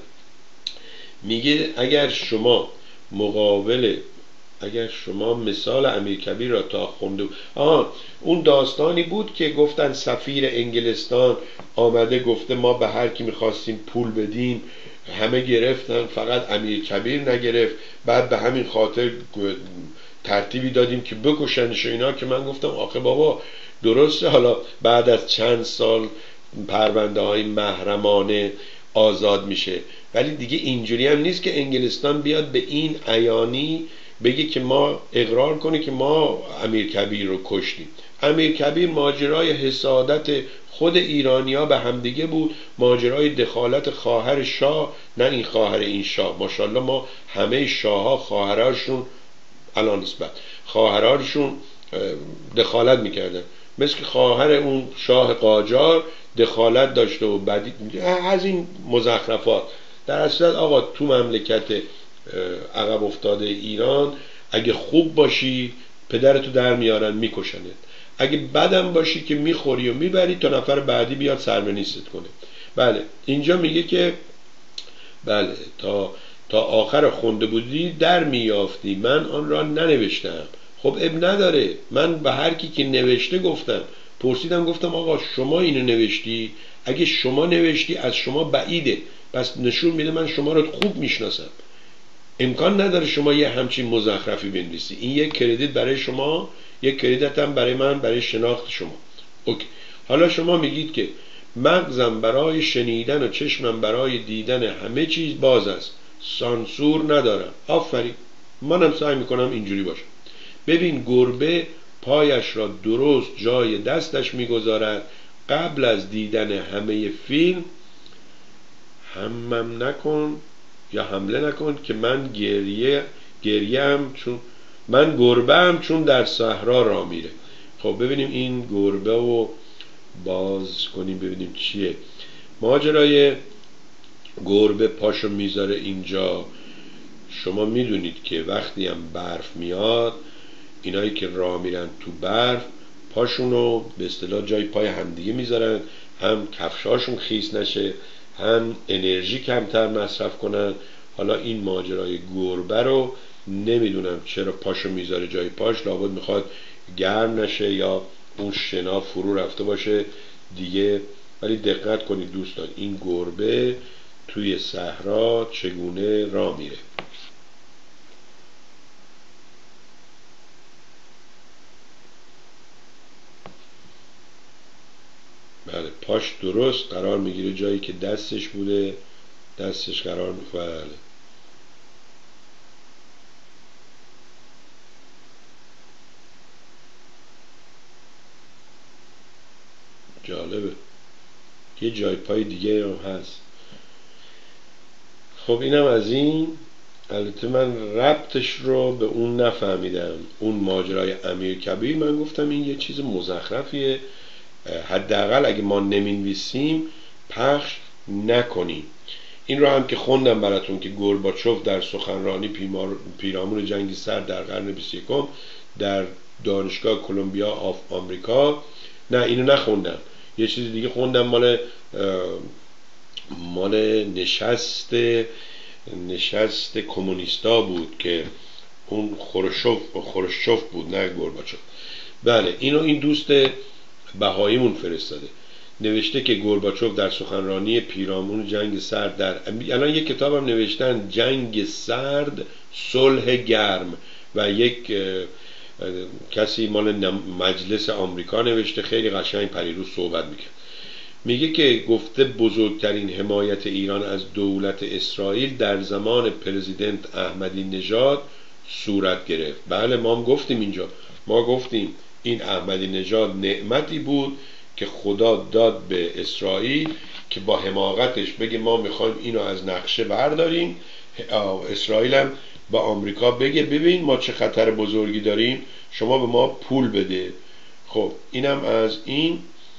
میگه اگر شما مقابل اگر شما مثال امیرکبیر را تا خونده، آها اون داستانی بود که گفتن سفیر انگلستان آمده گفته ما به هر کی میخواستیم پول بدیم همه گرفتن فقط امیرکبیر نگرفت، بعد به همین خاطر ترتیبی دادیم که بکشنش اینا. که من گفتم آخه بابا درسته حالا بعد از چند سال پرونده های محرمانه آزاد میشه، ولی دیگه اینجوری هم نیست که انگلستان بیاد به این عیانی بگه که ما اقرار کنه که ما امیرکبیر رو کشتیم. امیرکبیر ماجرای حسادت خود ایرانیا به همدیگه بود، ماجرای دخالت خواهر شاه، نه این خواهر این شاه، ماشاءالله ما همه شاه‌ها خواهراشون الان نسبت خواهراشون دخالت میکردن، مثل که خواهر اون شاه قاجار دخالت داشته و بدی از این مزخرفات. در اصل آقا تو مملکت عقب افتاده ایران اگه خوب باشی پدرتو در میارن میکشنت، اگه بدم باشی که میخوری و میبری تا نفر بعدی بیاد سرمنیست کنه. بله اینجا میگه که بله تا تا آخر خونده بودی در میافتی، من آن را ننوشتم. خب اب نداره، من به هر کی که نوشته گفتم، پرسیدم گفتم آقا شما اینو نوشتی؟ اگه شما نوشتی از شما بعیده، پس نشون میده من شما رو خوب میشناسم. امکان نداره شما یه همچین مزخرفی بنویسی. این یک کردیت برای شما، یک کردیت هم برای من، برای شناخت شما. اوکی. حالا شما میگید که مغزم برای شنیدن و چشمم برای دیدن همه چیز باز است، سانسور ندارم. آفرین، منم سعی میکنم اینجوری باشم. ببین گربه پایش را درست جای دستش میگذارد، قبل از دیدن همه فیلم همم نکن یا حمله نکن که من گریه گریم چون من گربه هم چون در صحرا را میره. خب ببینیم این گربه و باز کنیم ببینیم چیه ماجرای گربه پاشو میذاره اینجا. شما میدونید که وقتی هم برف میاد اینایی که راه میرن تو برف پاشونو به اصطلاح جای پای همدیگه میذارن، هم کفشاشون خیس نشه هم انرژی کمتر مصرف کنن. حالا این ماجرای گربه رو نمیدونم چرا پاشو میذاره جای پاش، لابد میخواد گرم نشه یا اون شنا فرو رفته باشه دیگه. ولی دقت کنید دوستان این گربه توی صحرا چگونه راه میره. بله پاش درست قرار میگیره جایی که دستش بوده، دستش قرار میکنه. بله جالبه یه جای پای دیگه هم هست. خب اینم از این. البته من ربطش رو به اون نفهمیدم، اون ماجرای امیر کبیر. من گفتم این یه چیز مزخرفیه، حداقل اگه ما نمینویسیم پخش نکنیم. این رو هم که خوندم براتون که گورباچوف در سخنرانی پیرامون جنگ سرد در قرن بیست و یکم در دانشگاه کلمبیا آف آمریکا، نه اینو نخوندم، یه چیز دیگه خوندم مال مال نشست نشست کمونیستا بود که اون خروشوف خروشچوف بود نه گورباچوف. بله اینو این دوست بهاییمون فرستاده، نوشته که گورباچوف در سخنرانی پیرامون جنگ سرد در الان یک کتابم نوشتن جنگ سرد صلح گرم و یک کسی مال مجلس آمریکا نوشته، خیلی قشنگ پریروز صحبت میکنه. میگه که گفته بزرگترین حمایت ایران از دولت اسرائیل در زمان پرزیدنت احمدی نژاد صورت گرفت. بله ما هم گفتیم اینجا، ما گفتیم این احمدی نژاد نعمتی بود که خدا داد به اسرائیل که با حماقتش بگه ما میخوایم اینو از نقشه برداریم، اسرائیل هم با آمریکا بگه ببین ما چه خطر بزرگی داریم شما به ما پول بده. خب اینم از این.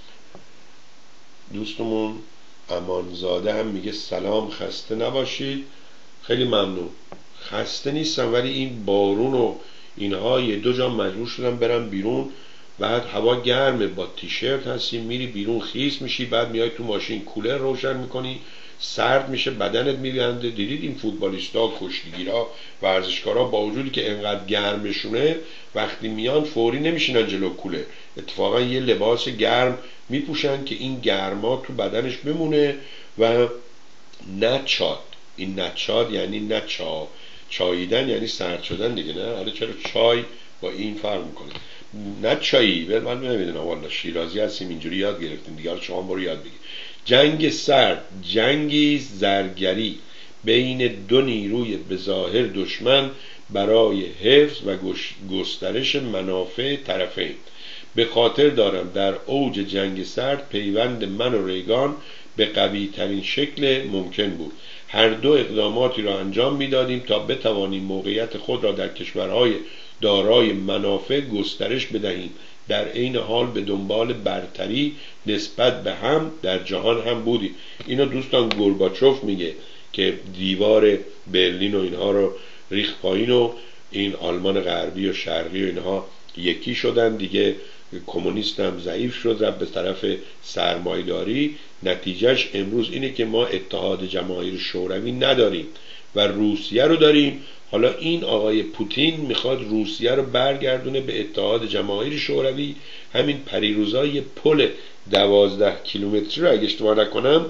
دوستمون امانزاده هم میگه سلام خسته نباشید. خیلی ممنون، خسته نیستم ولی این بارون و اینها یه دو جا مجبور شدم برم بیرون، بعد هوا گرمه با تیشرت هستی میری بیرون خیس میشی، بعد میای تو ماشین کولر روشن میکنی سرد میشه بدنت میبنده. دیدید این فوتبالیستا کشتیگیرا ورزشکارا با وجودی که انقدر گرمشونه وقتی میان فوری نمیشینن جلو کولر، اتفاقا یه لباس گرم میپوشن که این گرما تو بدنش بمونه و نچاد. این نچاد یعنی نچا چاییدن یعنی سرد شدن دیگه، نه حالا چرا چای با این فرق میکنه نه چایی؟ ولی من نمیدونم والا شیرازی هستیم اینجوری یاد گرفتیم دیگه، شما برو یاد بگیر. جنگ سرد جنگی زرگری بین دو نیروی بظاهر دشمن برای حفظ و گسترش منافع طرفین. به خاطر دارم در اوج جنگ سرد پیوند من و ریگان به قوی ترین شکل ممکن بود. هر دو اقداماتی را انجام میدادیم تا بتوانیم موقعیت خود را در کشورهای دارای منافع گسترش بدهیم، در عین حال به دنبال برتری نسبت به هم در جهان هم بودیم. اینو دوستان گورباچوف میگه که دیوار برلین و اینها رو ریخت پایین و این آلمان غربی و شرقی و اینها یکی شدن دیگه، کمونیست هم ضعیف شد رفت به طرف سرمایه‌داری. نتیجهش امروز اینه که ما اتحاد جماهیر شوروی نداریم و روسیه رو داریم. حالا این آقای پوتین میخواد روسیه رو برگردونه به اتحاد جماهیر شوروی. همین پریروزای پل دوازده کیلومتری رو اگه اشتباه نکنم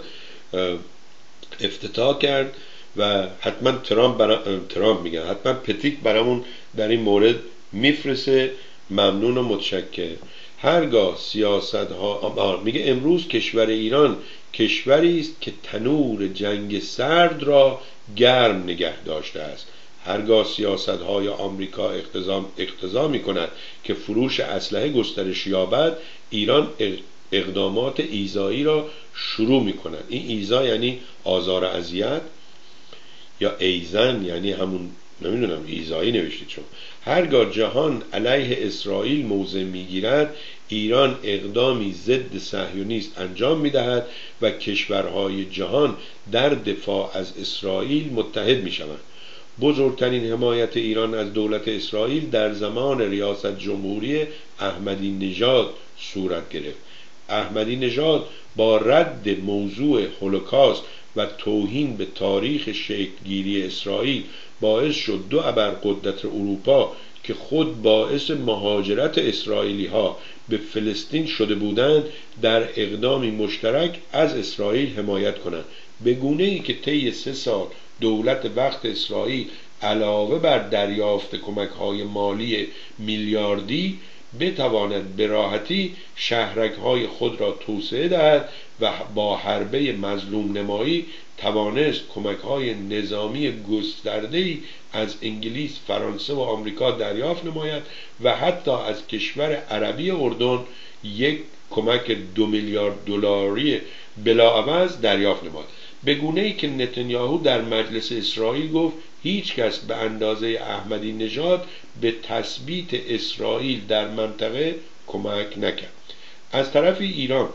افتتاح کرد و حتما ترامپ برا... ترامپ میگن حتما پتیک برامون در این مورد میفرسه. ممنون و متشکر. هرگاه سیاست ها میگه امروز کشور ایران کشوری است که تنور جنگ سرد را گرم نگه داشته است. هرگاه سیاست های آمریکا اقتضا اقتضا می کند که فروش اسلحه گسترش یابد، ایران اقدامات ایذایی را شروع می کند. این ایذا یعنی آزار و اذیت، یا ایزن یعنی همون نمیدونم ایزایی نوشتید شما، هرگاه جهان علیه اسرائیل موضع میگیرد ایران اقدامی ضد صهیونیست انجام میدهد و کشورهای جهان در دفاع از اسرائیل متحد میشوند. بزرگترین حمایت ایران از دولت اسرائیل در زمان ریاست جمهوری احمدی نژاد صورت گرفت. احمدی نژاد با رد موضوع هولوکاست و توهین به تاریخ شکلگیری اسرائیل باعث شد دو ابرقدرت اروپا که خود باعث مهاجرت اسرائیلی ها به فلسطین شده بودند در اقدامی مشترک از اسرائیل حمایت کنند، به گونه ای که طی سه سال دولت وقت اسرائیل علاوه بر دریافت کمک‌های مالی میلیاردی بتواند به راحتی شهرک‌های خود را توسعه دهد و با حربه مظلوم نمایی توانست کمک‌های نظامی گسترده‌ای از انگلیس، فرانسه و آمریکا دریافت نماید و حتی از کشور عربی اردن یک کمک دو میلیارد دلاری بلاعوض دریافت نماید، به گونه‌ای که نتانیاهو در مجلس اسرائیل گفت هیچ کس به اندازه احمدی نژاد به تثبیت اسرائیل در منطقه کمک نکرد. از طرف ایران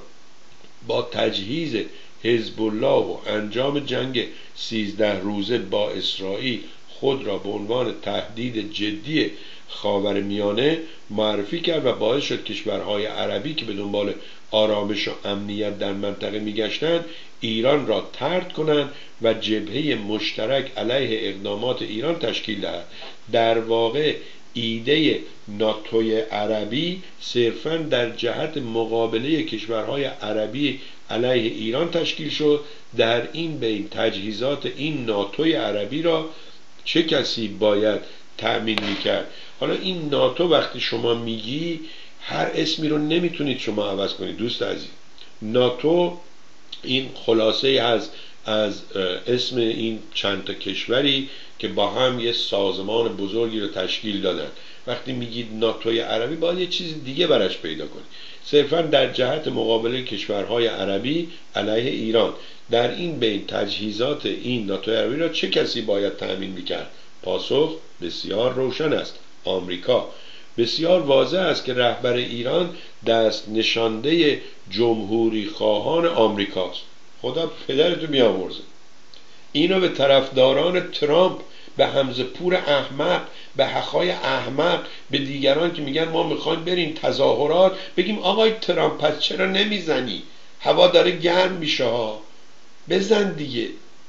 با تجهیز حزب الله و انجام جنگ سیزده روزه با اسرائیل خود را به عنوان تهدید جدی خاورمیانه معرفی کرد و باعث شد کشورهای عربی که به دنبال آرامش و امنیت در منطقه میگشتند ایران را طرد کنند و جبهه مشترک علیه اقدامات ایران تشکیل دهد. در واقع ایده ناتوی عربی صرفاً در جهت مقابله کشورهای عربی علیه ایران تشکیل شد. در این بین تجهیزات این ناتوی عربی را چه کسی باید تأمین میکرد؟ حالا این ناتو وقتی شما میگی هر اسمی رو نمیتونید شما عوض کنید دوست عزیز. ناتو این خلاصه هست از اسم این چند تا کشوری که با هم یه سازمان بزرگی رو تشکیل دادن. وقتی میگید ناتوی عربی باید یه چیز دیگه براش پیدا کنید، صرفا در جهت مقابله کشورهای عربی علیه ایران. در این بین تجهیزات این ناتوی عربی را چه کسی باید تأمین میکرد؟ پاسخ بسیار روشن است، آمریکا. بسیار واضح است که رهبر ایران دست نشانده جمهوری خواهان آمریکاست. خدا پدرتو بیامرزه. اینو به طرفداران ترامپ، به حمزه پور احمق، به حقای احمق، به دیگران که میگن ما میخوایم بریم تظاهرات بگیم آقای ترامپ پس چرا نمیزنی؟ هوا داره گرم میشه ها، بزن دیگه.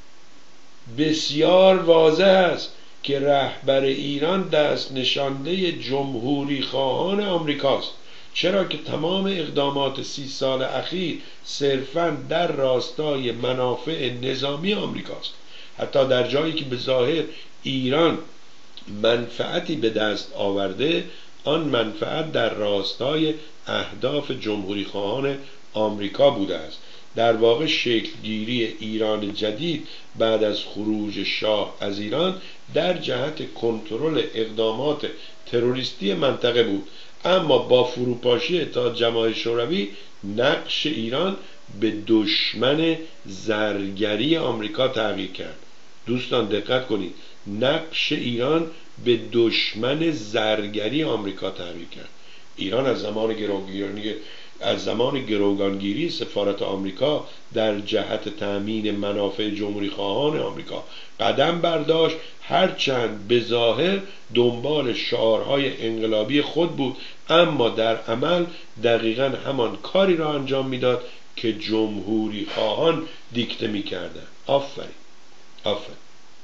بسیار واضح است که رهبر ایران دست نشانده جمهوری خواهان آمریکاست، چرا که تمام اقدامات سی سال اخیر صرفاً در راستای منافع نظامی آمریکاست. حتی در جایی که به ظاهر ایران منفعتی به دست آورده، آن منفعت در راستای اهداف جمهوری خواهان آمریکا بوده است. در واقع شکلگیری ایران جدید بعد از خروج شاه از ایران در جهت کنترل اقدامات تروریستی منطقه بود، اما با فروپاشی اتحاد جماهیر شوروی نقش ایران به دشمن زرگری آمریکا تغییر کرد. دوستان دقت کنید، نقش ایران به دشمن زرگری آمریکا تغییر کرد. ایران از زمان گروگانگیری از زمان گروگانگیری سفارت آمریکا در جهت تأمین منافع جمهوری خواهان آمریکا قدم برداشت، هرچند به ظاهر دنبال شعارهای انقلابی خود بود، اما در عمل دقیقاً همان کاری را انجام میداد که جمهوری خواهان دیکته میکردند. آفرین آفرین.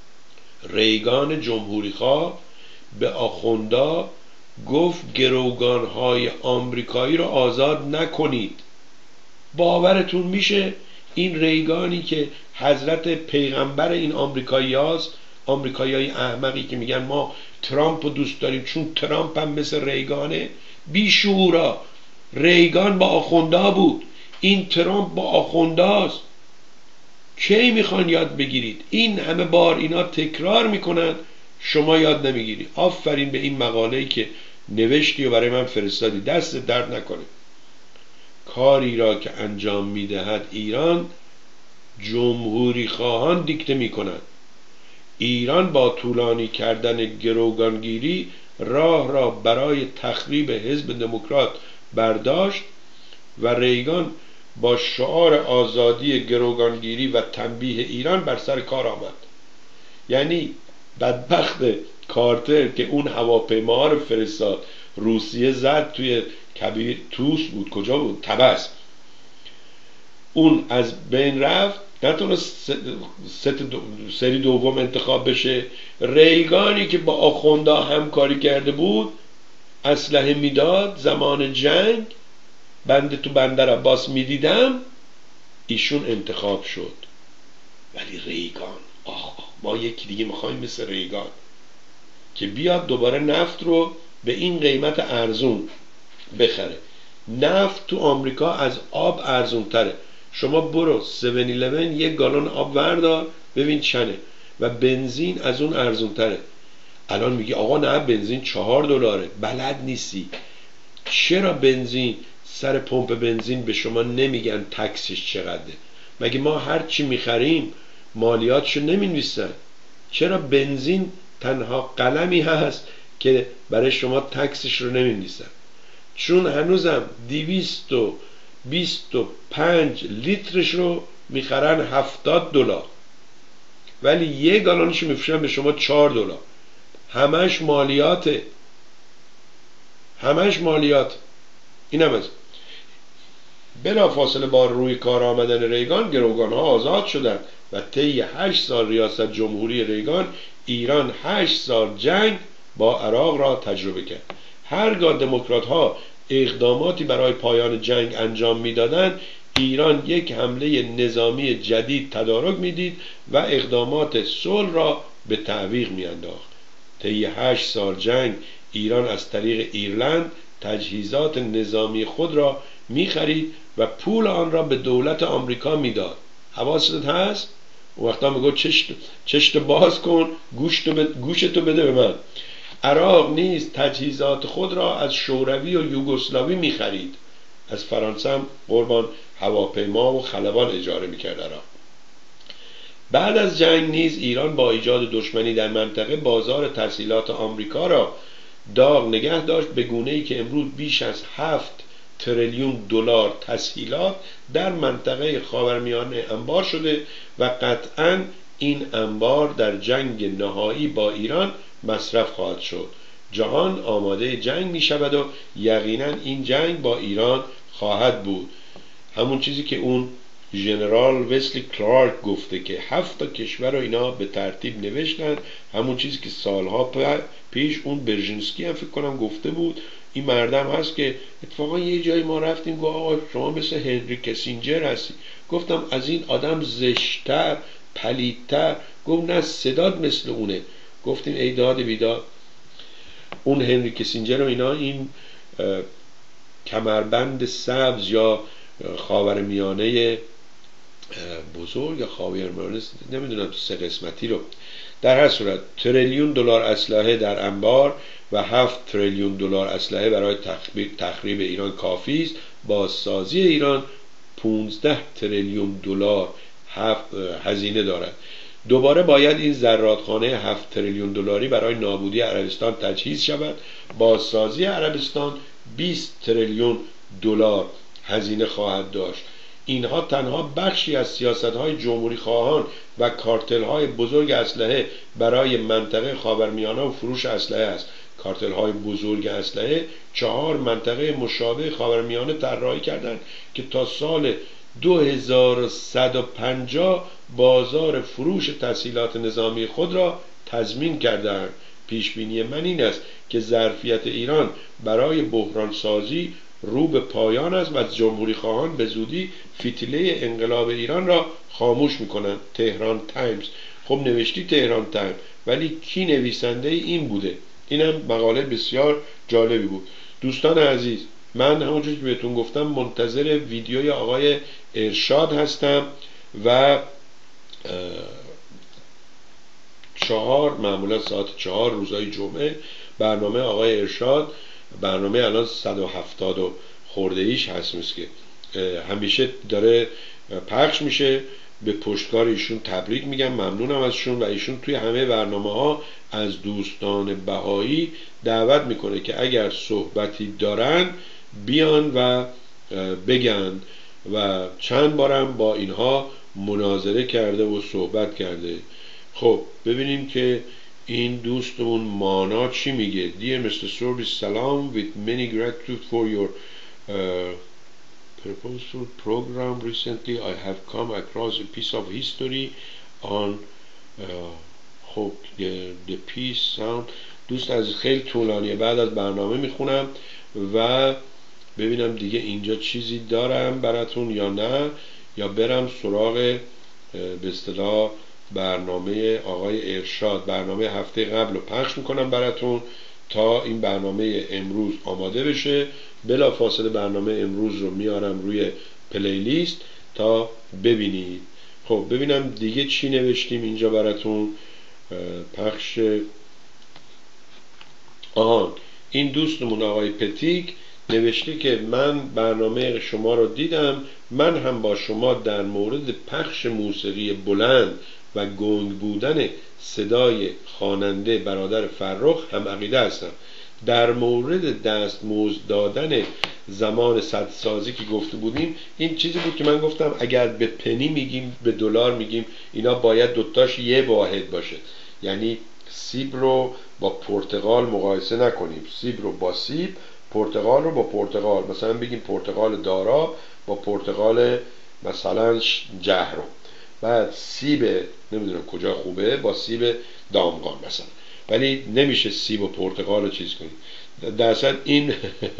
ریگان جمهوری خواه به آخوندا گفت گروگانهای آمریکایی رو آزاد نکنید. باورتون میشه این ریگانی که حضرت پیغمبر این آمریکایی هاست، آمریکایی های احمقی که میگن ما ترامپ رو دوست داریم چون ترامپ هم مثل ریگانه؟ بیشورا، ریگان با آخوندا بود، این ترامپ با آخونداست. کی میخوان یاد بگیرید؟ این همه بار اینا تکرار میکنن، شما یاد نمیگیری. آفرین به این مقاله‌ای که نوشتی و برای من فرستادی، دست درد نکنه. کاری را که انجام میدهد ایران جمهوری خواهان دیکته میکنند. ایران با طولانی کردن گروگانگیری راه را برای تخریب حزب دموکرات برداشت و ریگان با شعار آزادی گروگانگیری و تنبیه ایران بر سر کار آمد. یعنی بدبخت کارتر که اون هواپیما رو فرستاد، روسیه زد توی کبیر توس بود، کجا بود؟ طبس، اون از بین رفت، نتونست سری دوم انتخاب بشه. ریگانی که با آخوندا همکاری کرده بود، اسلحه میداد، زمان جنگ بنده تو بندر عباس میدیدم، ایشون انتخاب شد. ولی ریگان، آخ ما یکی دیگه میخوایم مثل ریگان که بیاد دوباره نفت رو به این قیمت ارزون بخره. نفت تو آمریکا از آب ارزون تره. شما برو سیون ایلون یک گالون آب وردار ببین چنه، و بنزین از اون ارزون تره. الان میگی آقا نه بنزین چهار دلاره. بلد نیستی. چرا بنزین سر پمپ بنزین به شما نمیگن تکسش چقدره؟ مگه ما هر چی میخریم مالیاتشو نمینویسن؟ چرا بنزین تنها قلمی هست که برای شما تکسش رو نمینویسن؟ چون هنوزم دویست و بیست و پنج لیترش رو میخرن هفتاد دلار، ولی یک گالونش میفروشن به شما چهار دلار. همش مالیاته، همش مالیات. اینم از بلا فاصله با روی کار آمدن ریگان گروگان ها آزاد شدند و طی هشت سال ریاست جمهوری ریگان ایران هشت سال جنگ با عراق را تجربه کرد. هرگاه دموکرات ها اقداماتی برای پایان جنگ انجام میدادند، ایران یک حمله نظامی جدید تدارک میدید و اقدامات صلح را به تعویق میانداخت. طی هشت سال جنگ ایران از طریق ایرلند تجهیزات نظامی خود را میخرید و پول آن را به دولت آمریکا میداد. حواست هست؟ اون وقتا میگو چشت چشت باز کن، گوشتو بد... گوشتو بده به من. عراق نیز تجهیزات خود را از شوروی و یوگسلاوی میخرید. از فرانسه هم قربان هواپیما و خلبان اجاره میکرد عراق. بعد از جنگ نیز ایران با ایجاد دشمنی در منطقه بازار تسهیلات آمریکا را داغ نگه داشت، به گونه‌ای که امروز بیش از هفت تریلیون دلار تسهیلات در منطقه خاورمیانه انبار شده و قطعاً این انبار در جنگ نهایی با ایران مصرف خواهد شد. جهان آماده جنگ می شود و یقینا این جنگ با ایران خواهد بود. همون چیزی که اون ژنرال وسلی کلارک گفته که هفت تا کشور رو اینا به ترتیب نوشتن، همون چیزی که سالها پیش اون برژینسکی هم فکر کنم گفته بود. این مردم هست که اتفاقا یه جایی ما رفتیم گفت آقا شما مثل هنری کسینجر هستی. گفتم از این آدم زشتر پلیدتر؟ گفت نه صدات مثل اونه. گفتیم ای داد بیداد. اون هنری کسینجر و اینا این کمربند سبز یا خاورمیانه بزرگ یا خاورمیانه نمیدونم سه قسمتی رو، در هر صورت تریلیون دلار اسلحه در انبار و هفت تریلیون دلار اسلحه برای تخریب ایران کافی است. بازسازی ایران پانزده تریلیون دلار هزینه دارد. دوباره باید این زرادخانه هفت تریلیون دلاری برای نابودی عربستان تجهیز شود. بازسازی عربستان بیست تریلیون دلار هزینه خواهد داشت. اینها تنها بخشی از سیاست‌های جمهوری خواهان و کارتل‌های بزرگ اسلحه برای منطقه خاورمیانه و فروش اسلحه است. کارتل‌های بزرگ اسلحه چهار منطقه مشابه خاورمیانه طراحی کردند که تا سال دو هزار و صد و پنجاه بازار فروش تسهیلات نظامی خود را تضمین کردند. پیش بینی من این است که ظرفیت ایران برای بحران سازی رو به پایان است و جمهوری خواهان به زودی فتیله انقلاب ایران را خاموش میکنند. تهران تایمز. خب نوشتی تهران تایمز، ولی کی نویسنده این بوده؟ اینم مقاله بسیار جالبی بود. دوستان عزیز، من همونجور که بهتون گفتم منتظر ویدیوی آقای ارشاد هستم و چهار معمولا ساعت چهار روزهای جمعه برنامه آقای ارشاد، برنامه الان صد و هفتاد و خورده ایش هست که همیشه داره پخش میشه به پشتکار ایشون تبریک میگم، ممنونم ازشون، و ایشون توی همه برنامه ها از دوستان بهایی دعوت میکنه که اگر صحبتی دارن بیان و بگن و چند بارم با اینها مناظره کرده و صحبت کرده. خب ببینیم که این دوستمون مانا چی میگه. Dear mister Sorby, سلام. With many gratitude for your uh, purposeful program. Recently I have come across a piece of history on uh, خب the, the piece sound. دوست از خیلی طولانیه، بعد از برنامه میخونم و ببینم دیگه اینجا چیزی دارم براتون یا نه، یا برم سراغ به اصطلاح برنامه آقای ارشاد. برنامه هفته قبل رو پخش میکنم براتون تا این برنامه امروز آماده بشه. بلا فاصله برنامه امروز رو میارم روی پلیلیست تا ببینید. خب ببینم دیگه چی نوشتیم اینجا براتون. پخش آهان این دوستمون آقای پتیک نوشته که من برنامه شما رو دیدم، من هم با شما در مورد پخش موسیقی بلند و گنگ بودن صدای خواننده برادر فرخ هم عقیده هستم. در مورد دستمزد دادن زمان صدسازی که گفته بودیم، این چیزی بود که من گفتم اگر به پنی میگیم، به دلار میگیم، اینا باید دوتاش یه واحد باشه. یعنی سیب رو با پرتقال مقایسه نکنیم، سیب رو با سیب، پرتقال رو با پرتقال. مثلا بگیم پرتقال دارا با پرتقال مثلا جهرم، بعد سیب نمیدونم کجا خوبه با سیب دامغان مثلا. ولی نمیشه سیب و پرتقال رو چیز کنیم. در اصل این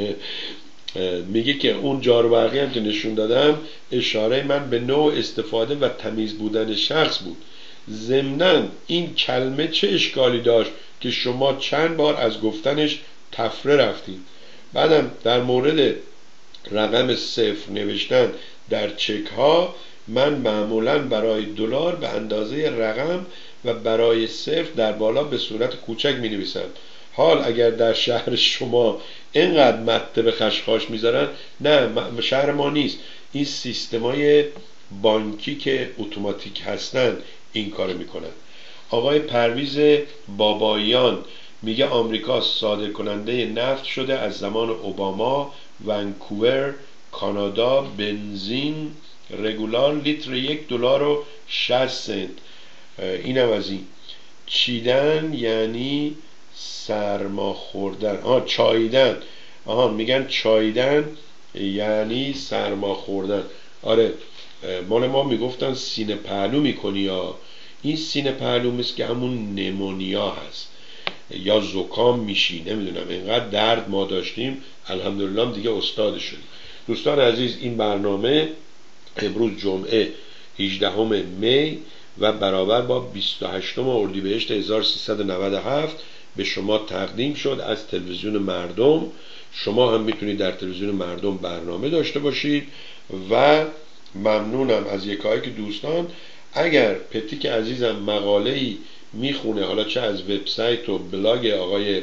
میگه که اون جارو برقی هم که نشون دادم اشاره من به نوع استفاده و تمیز بودن شخص بود. ضمناً این کلمه چه اشکالی داشت که شما چند بار از گفتنش تفره رفتید. بعدم در مورد رقم صفر نوشتن در چک ها، من معمولاً برای دلار به اندازه رقم و برای صفر در بالا به صورت کوچک می نویسم. حال اگر در شهر شما اینقدر مته به خشخاش میذارن، نه شهر ما نیست، این سیستمای بانکی که اتوماتیک هستن این کارو میکنن. آقای پرویز باباییان میگه آمریکا صادر کننده نفت شده از زمان اوباما. ونکوور کانادا بنزین رگولار لیتر یک دلار و شصت سنت. اینم از این. چیدن یعنی سرما خوردن. آها چاییدن. آها میگن چاییدن یعنی سرما خوردن. آره مال ما میگفتن سینه پهلو میکنی، یا این سینه پهلو مثل که همون نمونیا هست یا زکام میشی، نمیدونم اینقدر درد ما داشتیم، الحمدلله دیگه استاد شدیم. دوستان عزیز این برنامه امروز جمعه هجدهم می و برابر با بیست و هشتم اردیبهشت هزار و سیصد و نود و هفت به شما تقدیم شد از تلویزیون مردم. شما هم میتونید در تلویزیون مردم برنامه داشته باشید و ممنونم از یکایی که دوستان اگر پتیک عزیزم مقاله‌ای میخونه، حالا چه از وبسایت و بلاگ آقای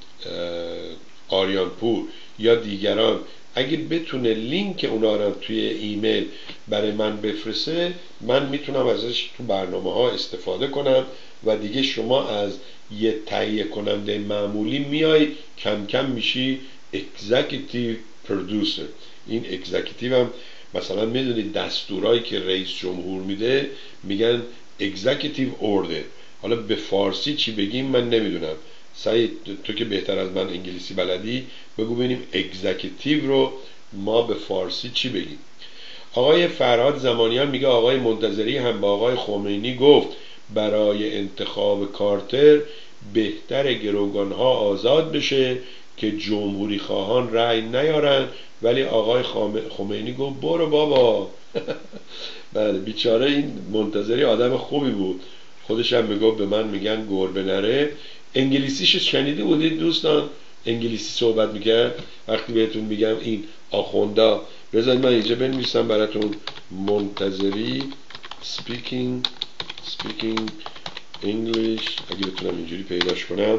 آریانپور یا دیگران، اگه بتونه لینک اونا رو توی ایمیل برای من بفرسته، من میتونم ازش تو برنامه ها استفاده کنم و دیگه شما از یه تهیه کننده معمولی میای کم کم میشی اگزیکیتیو پرودوسر. این اگزیکیتیو هم مثلا میدونید دستورایی که رئیس جمهور میده میگن اگزیکیتیو اوردر. حالا به فارسی چی بگیم من نمیدونم. سعید تو که بهتر از من انگلیسی بلدی بگو ببینیم اگزیکیتیو رو ما به فارسی چی بگیم. آقای فرهاد زمانیان میگه آقای منتظری هم با آقای خمینی گفت برای انتخاب کارتر بهتر گروگانها آزاد بشه که جمهوری خواهان رأی نیارن، ولی آقای خمینی گفت برو بابا. بله بیچاره این منتظری آدم خوبی بود، خودش هم میگفت به من میگن گربه نره. انگلیسیش شنیده بودید دوستان؟ انگلیسی صحبت میکرد. وقتی بهتون میگم این آخوندا، بذارید من اینجا بنویسم براتون منتظری speaking speaking English، اگه بتونم اینجوری پیداش کنم.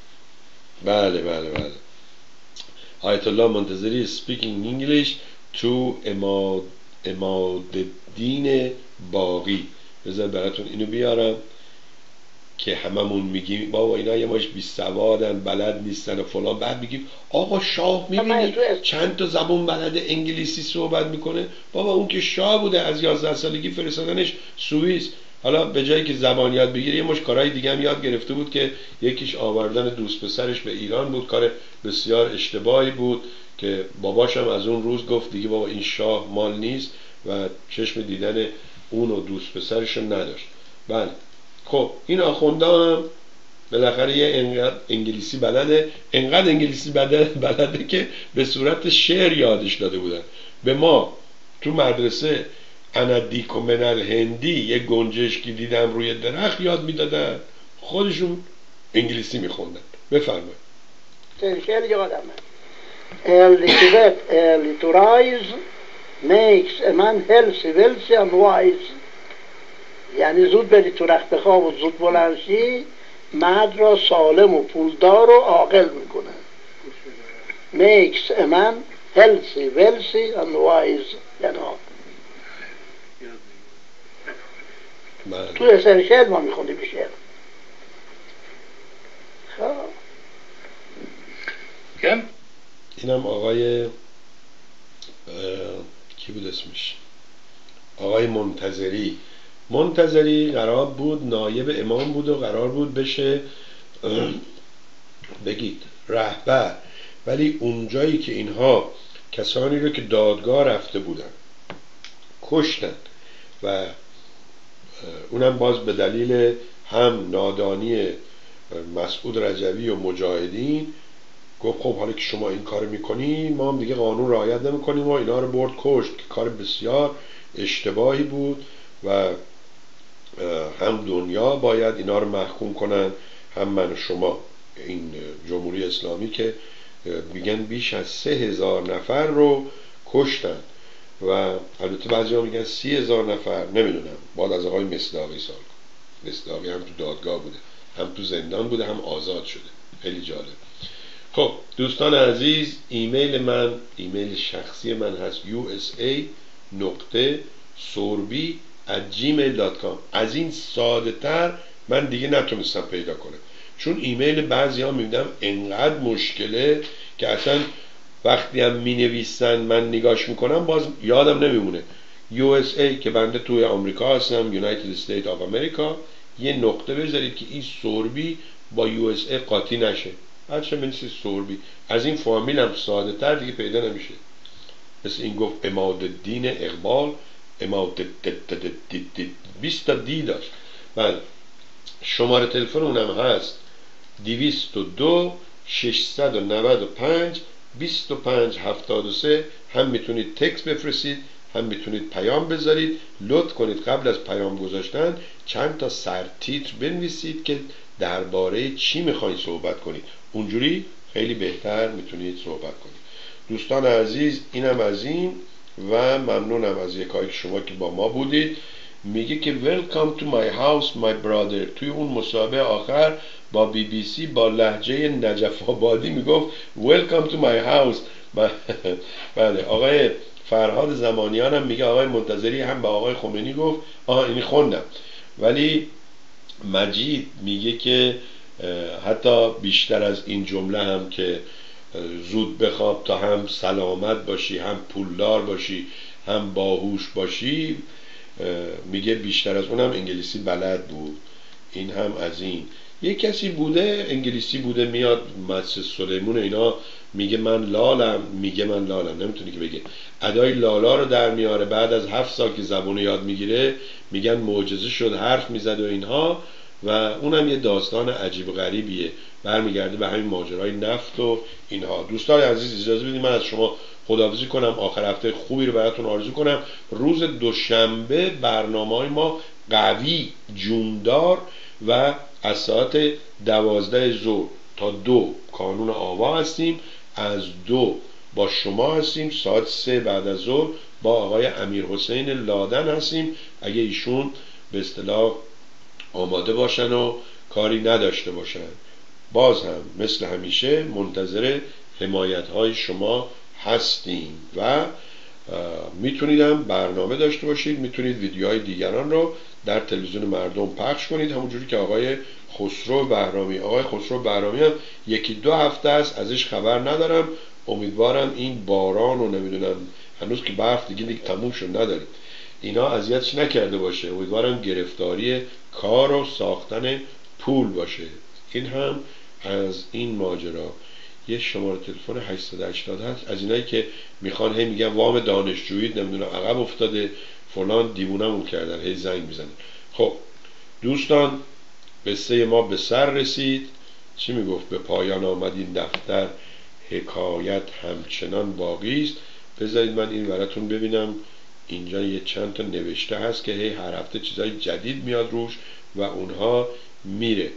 بله بله بله آیت الله منتظری speaking English to امادالدین باقی. بذار براتون اینو بیارم که هممون میگیم بابا اینا یه ماش بی سوادن، بلد نیستن و فلان، بعد میگیم آقا شاه میبینی چند تا زبون بلد، انگلیسی صحبت میکنه. بابا اون که شاه بوده، از یازده سالگی فرستادنش سوئیس، حالا به جایی که زبان یاد بگیره یه مش کارهای دیگه هم یاد گرفته بود که یکیش آوردن دوست پسرش به ایران بود، کار بسیار اشتباهی بود که باباش هم از اون روز گفت دیگه بابا این شاه مال نیست و چشم دیدن اون و دوست پسرش هم نداشت. بله خب این آخونده هم بالاخره یه انقدر انگلیسی بلده، انقدر انگلیسی بلده, بلده که به صورت شعر یادش داده بودن. به ما تو مدرسه انا دیکو من الهندی یه گنجشکی دیدم روی درخت یاد میدادن، خودشون انگلیسی میخوندن. بفرمایید. شعر یادمه. Early to bed, early to rise makes a man healthy, wealthy and wise. یعنی زود بری تو رخت خواب و زود بلند شی مرد را سالم و پولدار و عاقل میکنه. Makes a man healthy, wealthy and wise. یعنی تو اثر شعر ما میخونی به شعر. خب کم اینم آقای کی بود اسمش، آقای منتظری. منتظری قرار بود نایب امام بود و قرار بود بشه بگید رهبر، ولی اونجایی که اینها کسانی رو که دادگاه رفته بودن کشتن و اونم باز به دلیل هم نادانی مسعود رجوی و مجاهدین، گفت خب حالا که شما این کار میکنی ما هم دیگه قانون رعایت نمیکنیم و اینا رو برد کشت که کار بسیار اشتباهی بود و هم دنیا باید اینا رو محکوم کنن هم من و شما. این جمهوری اسلامی که میگن بیش از سه هزار نفر رو کشتن و البته بعضی ها میگن سی هزار نفر، نمیدونم، باید از آقای مصداقی سال کن. مصداقی هم تو دادگاه بوده، هم تو زندان بوده، هم آزاد شده. خیلی جالب. خب دوستان عزیز، ایمیل من، ایمیل شخصی من هست یو اس ای نقطه سوربی ات جیمیل دات کام. از این ساده تر من دیگه نتونستم پیدا کنم، چون ایمیل بعضی ها میبینم انقدر مشکله که اصلا وقتی هم می نویسن من نگاش میکنم باز یادم نمیمونه. یو اس ای که بنده توی آمریکا هستم، یونایتد استیت آف امریکا، یه نقطه بذارید که این سوربی با یو اس ای قاطی نشه، هرچه بنویسید سوربی. از این فامیل هم ساده تر دیگه پیدا نمیشه. مثل این گفت عماد الدین اقبال، عماد بیست تا دی داشت. بله شماره تلفن اونم هست دویست و دو ششصد و نود و پنج بیست و پنج هفتاد و سه. هم میتونید تکست بفرستید هم میتونید پیام بذارید. لطف کنید قبل از پیام گذاشتن چند تا سرتیتر بنویسید که درباره چی میخواید صحبت کنید، اونجوری خیلی بهتر میتونید صحبت کنید. دوستان عزیز اینم از این و ممنونم از یکایی که شما که با ما بودید. میگه که welcome to my house my brother. توی اون مسابقه آخر با بی بی سی با لهجه نجف آبادی میگفت welcome to my house. بله آقای فرهاد زمانیان هم میگه آقای منتظری هم به آقای خمینی گفت. آها اینی خوندم. ولی مجید میگه که حتی بیشتر از این جمله هم که زود بخواب تا هم سلامت باشی، هم پولدار باشی، هم باهوش باشی، میگه بیشتر از اونم انگلیسی بلد بود. این هم از این. یه کسی بوده انگلیسی بوده میاد مدرسه سلیمون اینا میگه من لالم، میگه من لالم نمیتونه که بگه ادای لالا رو در میاره. بعد از هفت سال که زبون یاد میگیره میگن معجزه شد حرف میزد و اینها، و اونم یه داستان عجیب و غریبیه، برمیگرده به همین ماجرای نفت و اینها. دوستان عزیز اجازه بدید من از شما خداحافظی کنم، آخر هفته خوبی رو براتون آرزو کنم. روز دوشنبه برنامه‌های ما قوی، جوندار و از ساعت دوازده ظهر تا دو کانون آوا هستیم، از دو با شما هستیم، ساعت سه بعد از ظهر با آقای امیر حسین لادن هستیم اگه ایشون به اصطلاح آماده باشن و کاری نداشته باشن. باز هم مثل همیشه منتظر حمایت های شما هستیم و میتونید هم برنامه داشته باشید، میتونید ویدیوهای دیگران رو در تلویزیون مردم پخش کنید، همونجوری که آقای خسرو بهرامی آقای خسرو بهرامی هم یکی دو هفته است ازش خبر ندارم. امیدوارم این باران و نمیدونم هنوز که برف دیگه دیگه تموم شد نداریم اینا اذیتش نکرده باشه. امیدوارم گرفتاری کار و ساختن پول باشه. این هم از این ماجرا. یه شماره تلفن هشتصد و هشتاد هست از اینایی که میخوان هی میگن وام دانشجویی نمیدونم عقب افتاده فلان دیوونمون کردن هی زنگ میزنن. خب دوستان قصه ما به سر رسید. چی میگفت؟ به پایان آمد این دفتر، حکایت همچنان باقی است. بذارید من این براتون ببینم. اینجا یه چند تا نوشته هست که هی هر هفته چیزای جدید میاد روش و اونها میره.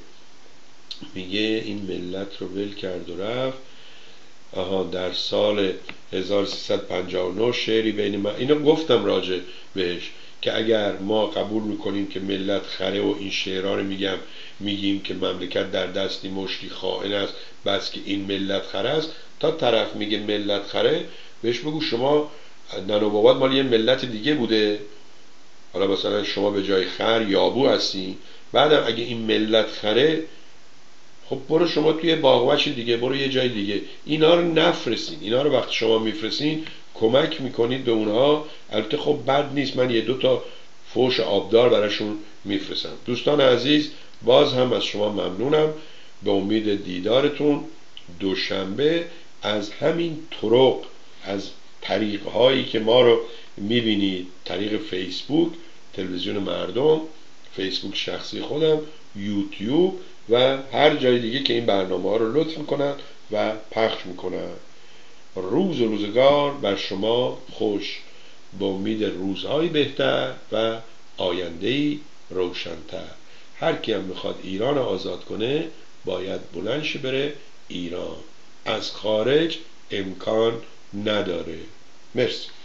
میگه این ملت رو ول کرد و رفت. آها در سال هزار و سیصد و پنجاه و نه شعری بین من، اینو گفتم راجع بهش که اگر ما قبول میکنیم که ملت خره و این شعرها رو میگم میگیم که مملکت در دستی مشتی خائن است بس که این ملت خره است، تا طرف میگه ملت خره بهش بگو شما ننو بابات مال یه ملت دیگه بوده، حالا مثلا شما به جای خر یابو هستی، بعدم اگه این ملت خره خب برو شما توی باغوش دیگه، برو یه جای دیگه. اینا رو نفرستین. اینا رو وقتی شما میفرستین کمک میکنید به اونها. البته خب بد نیست، من یه دو تا فوش آبدار براشون میفرستم. دوستان عزیز باز هم از شما ممنونم. به امید دیدارتون دوشنبه از همین طرق، از طریقهایی که ما رو میبینید، طریق فیسبوک تلویزیون مردم، فیسبوک شخصی خودم، یوتیوب و هر جای دیگه که این برنامه ها رو لطف میکنن و پخش میکنن. روز و روزگار بر شما خوش، به امید روزهای بهتر و آیندهی روشن‌تر. هر کی هم میخواد ایران آزاد کنه باید بلند شه بره ایران، از خارج امکان نداره. مرسی.